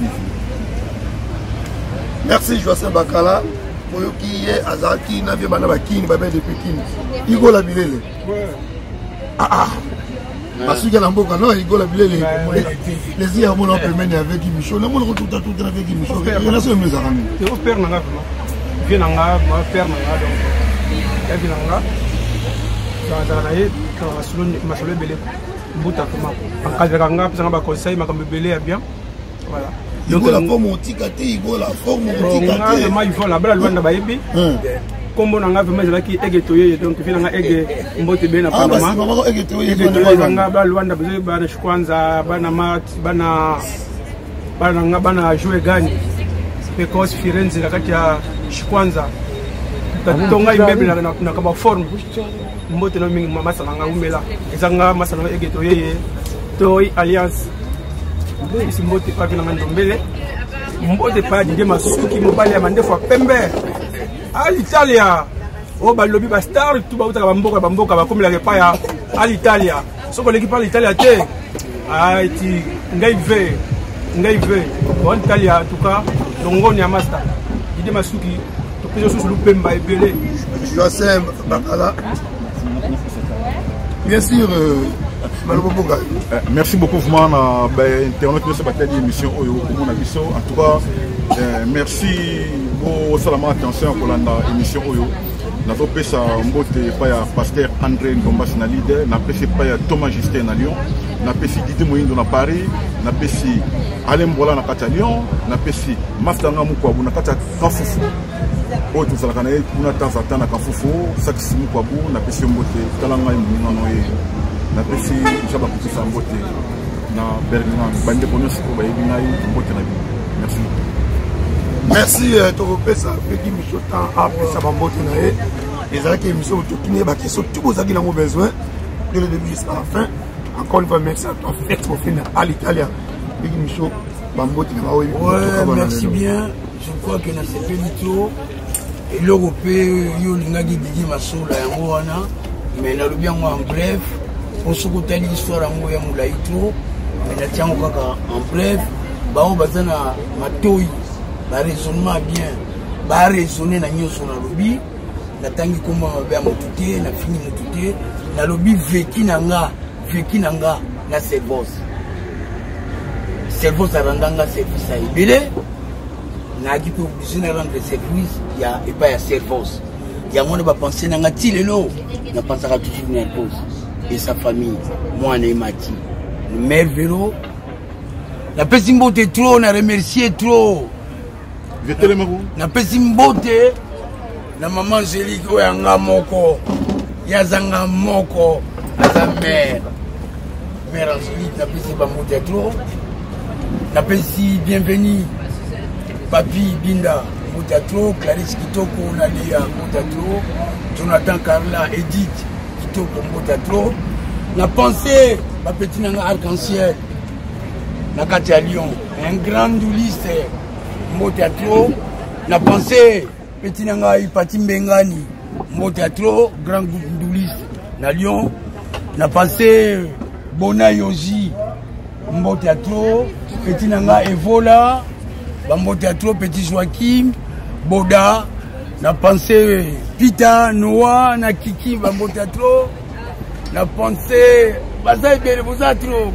merci Joachim Bakala. Pour qui est Azaki, Navi Banabaki, Babel de Pékin. Igo la bilele. Ah, parce qu'il y a un beau non, Igo la bilele. Les yeux à mon peu mener avec Michaud. Le monde tout avec Michaud. Il y en a sur mes amis. C'est au père Nanga. Viens Nanga, ma père Nanga. Donc, il y a Nanga. Ma soleil belé. Bouta comment. En cas de Nanga, puis on va conseiller ma comme belé bien. Voilà. Il faut la forme antiquité, il faut la forme antiquité. Il faut la belle Luanda Baïbi. Comme on a vraiment qui est étoyé, donc il y a egg, mbote bien à Panama. Étoyé, Luanda, Bana Shkwanza, Bana Mat, Bana jouer gagne. Because Firenze, la Katia Shkwanza. Tonga immeuble na kaba forme. Mbote no mingi mama salanga umela. Ezanga masala egetoye. Toy Alliance. Ici mbote pa vina ndombele. Mbote pa dide masuki mobali ya mandefo pembe. À l'Italia. Oh ba lobby ba star tout ba utaka bamboka ba komela repa ya à l'Italia. Soko l'équipe à l'Italia te. Ah iti ngai ve. Bon Italia en tout cas dongoni ya master. Dide masuki Joachim Bakala. Bien sûr, merci beaucoup vraiment internet de cette émission en tout cas merci pour salamant attention pour l'émission Oyo. Nous avons fait ça en pasteur André Ngombas na leader, na pesi pa Thomas Justin na Lyon, na pesi Didier Moindo na Paris, na pesi Alain Bola na Lyon, na pesi Mastanga Mukwabu na Kafufu. Oh tout ça la canne, on a temps à temps na Kafufu, Saxi Mukwabu, na pesi Mbote, Talanga Mouno Noé, na pesi Jaba Kusa Mbote, na Berlin, Bande Bonos ko ba yinai Mbote na bi. Merci. Merci Tokopesa Vegui Michel après ça va monter les gens qui sont tout qui sont tous vos amis ont besoin de le début jusqu'à la fin. Encore une fois merci à toi fait pour finir à l'Italien Vegui Michel Bambote ouais merci bien je crois que dans ce pays tout et l'européen yo lingaki didi masola yango wana mais na lobi yango en bref pour ce côté l'histoire yango ya mulaito mais na tiango kaka en bref bao bazana matoi ba raisonnement bien ba raisonner na nyoso na lobby na tangi koma ba motuté na fini motuté na lobby veki nanga na servos arandanga service a ibele naki pe obligé na rendre service ya et pas ya service ya mona ba penser na ngati lelo na pensera toujours na cause et sa famille moi na mati le maire vélo la pesi mbote trop na remercier trop na pesi mbote na maman Angélique oyanga moko ya zanga moko aza mère Angélique na pesi ba mbote trop na pesi bienvenue Papi Binda Motatro, Clarisse Kitoko Nalia Motatro, Jonathan Carla Edith Kitoko Motatro. Na pensé ma petite nanga arc-en-ciel na Katia Lyon, un grand douliste Motatro. Na pensé petit nanga Ipati Mbengani Motatro, grand douliste na Lyon. Na pensé Bona Yoji Motatro, petit nanga Evola Bambo Théâtre, Petit Joachim, Boda, na pensé Pita, Noah, na Kiki, Bambo Théâtre, na pensé Bazaïbele, Bozatro,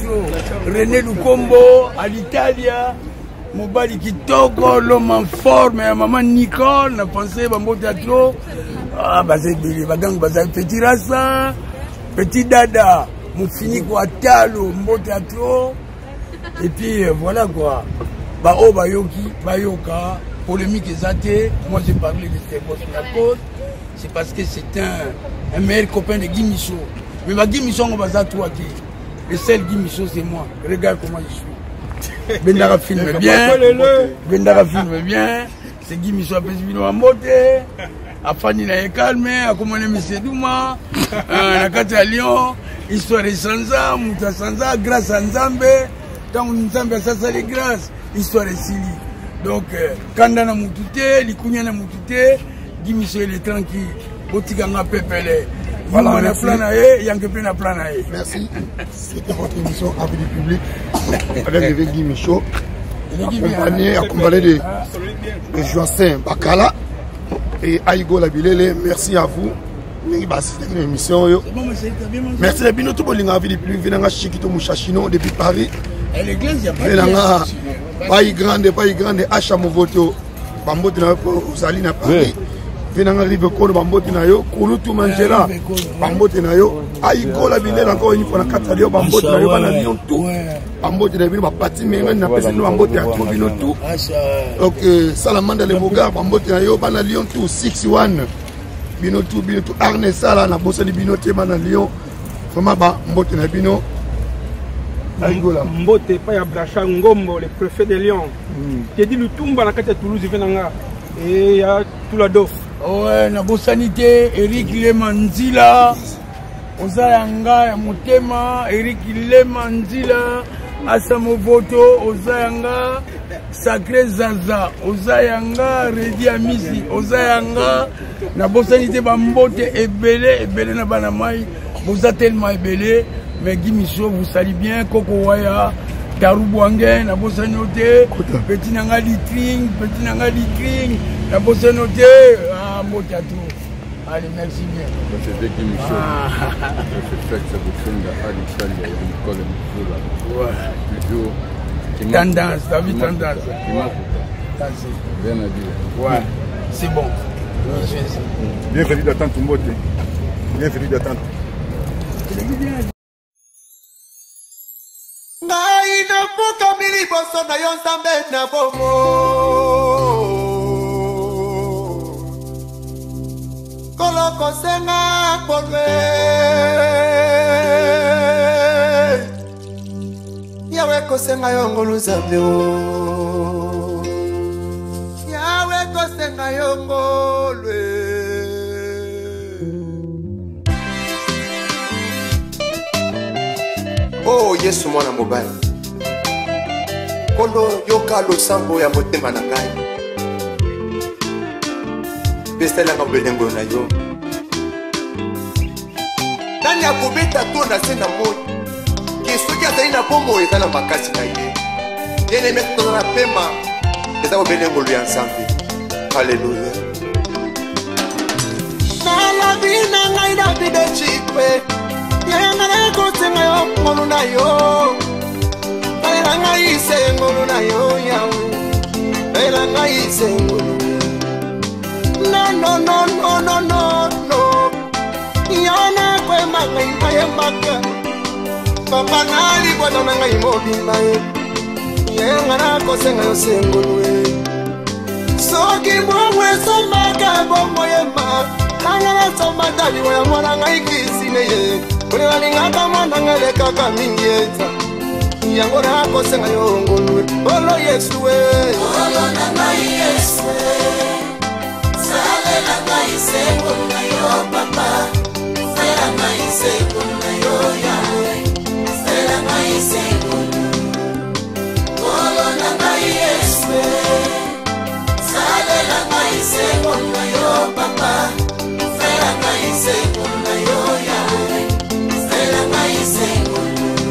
René Lukombo, à l'Italie, Mobali Kitoko, l'homme en forme, maman Nicole, na pensé Bambo Théâtre, ah, Bazaïbele, Bagang, Bazaï, Petit Rassa, Petit Dada, Moufini Kouatalo, Bambo Théâtre, et puis voilà quoi. Bao Bayoki, Bayoka, polémique exatée. Moi j'ai parlé de cette cause. C'est parce que c'est un meilleur copain de Guy Michaud. Mais Guy Michaud, on va toi qui. Le seul Guy Michaud, c'est moi. Regarde comment je suis. Bendara filme bien. Bendara filme bien. C'est Guy Michaud, Pesbino en beauté. Afani na calme, a commandé M. Douma. Na Katia Lyon. Histoire de Sanza, Mouta Sanza, grâce à Nzambe. Tant Nzambe, ça c'est grâce. Histoire de Sili. Donc, Kanda na Moutouté, Likunya na Moutouté, Guy Michel est tranquille. Botika na Pepele. Voilà, na planae, Yankepe na planae. Merci. C'était votre émission Avis du public avec Guy Michaud. Accompagné de Joacin Bakala et Aïgo Labilele. Merci à vous. Merci à Bino Toubolinga Avis du public. Venanga Chikito Mouchachino depuis Paris. L'église, il n'y a pas de pas grande, Acha Movoto, Bambote na Osali na Paris. Venanga Rive Kono, Bambote na yo, Kulutu Manjera, Bambote na yo, Aïko la Ville encore une fois na Katalio, Bambote na yo, Bana Lyon tout. Bambote na Ville, Bapati Mengan, na Pesino, Bambote à Trouvino tout. Donc, Salamanda le Bogar, Bambote na yo, Bana Lyon tout, 6-1. Bino tout, Arne Sala, na Bossa de Bino, Bana Lyon. Vraiment, Bambote na Bino. Mbote pa ya Bracha Ngombo, le préfet de Lyon. J'ai dit le Tumba na kati Toulouse venanga et ya Touladov. Ouais, na bosanité Eric Lemanzila. Ozayanga ya Motema, Eric Lemanzila, Asamo Voto, Ozayanga Sacré Zaza, Ozayanga Redi Amisi, Ozayanga na bosanité ba Mbote ebele na banamai, boza tellement ebele. Mais Guy Michaud vous salue bien, Koko Waya, Tarubouangen, na Bossanoté, Petit Nanga Litring, na Bossanoté, ah, Motatou. Allez, merci bien. C'est Guy Michaud. C'est ça vous fait tendance, t'as vu tendance. Bien à dire. Ouais, c'est bon. Bienvenue d'attendre tout le monde. Bienvenue d'attendre. Ngai na puka mili boso na yo nzambe na bomo Koloko senga kolwe Yawe kosenga yo ngolu nzambe o Yawe kosenga yo ngolwe Oh Yesu mwana mobali Kondo yoka losambo ya motema na ngai Besela ngabelengo na yo Nani akobeta to na se na moti Kisoki azali na pombo eza na makasi na ye Yene meto na pema Eza obelengo lu ya nzambe Haleluya Na la vida ngai na bide chikwe Yangana kosenga yo ngolu na yo Yangana ise ngolu na yo yawe Yangana no no no no no no yana kwe mangai maye maka papa nali kwa na ngai mobimba yengana ko senga yo sengolwe soki bomwe somaka bomwe ma kana tsoma dali wa mwana ngai kisine ye kule walinga kama ndangale kaka mingieta yango na ko senga yo ngolwe olo Yesu we olo na ngai Yesu sale na ngai sengolwe yo papa sale na ngai sengolwe yo yawe sale na ngai sengolwe olo na ngai Yesu sale na ngai sengolwe yo papa sale na ngai sengolwe yo yawe sale na ngai sengolwe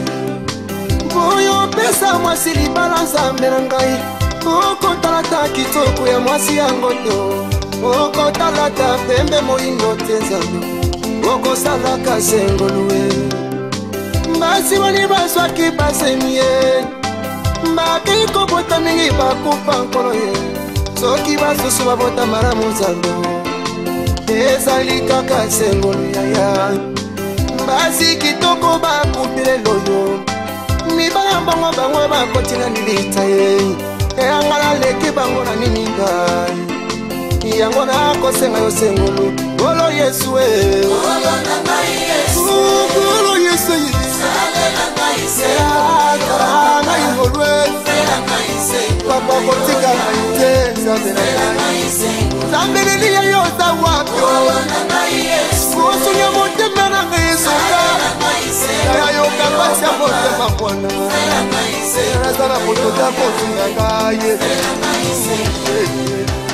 boyo pesa mwasi libala nzambe na ngai okotalata kitoko ya mwasi yango to okotalata pembe moyindo te nzambe okosalaka sengolwe mbasi bani baswaki basemie mbaki kobota mingi bakupa nkolo ye soki basusu babota malamu nzambe ezali kaka sengolo yaya mbasi kitoko bakupile loyo mibala mbongo bango bakotina nilita ye eyangala leki bango na nini ngai yango nakosenga yo sengolo olo Yesu we olo na ngai Yesu olo Yesu sale na ngai sengolo ngai ngolwe sale ngai sengolo papa kotika ngai te sale na ngai sengolo zambe liya yo za wapi olo na ngai Yesu osunya motema na ngai songa ya yo kapasi ya motema kwana sale ngai sengolo sala potota kosunga ngai sale ngai sengolo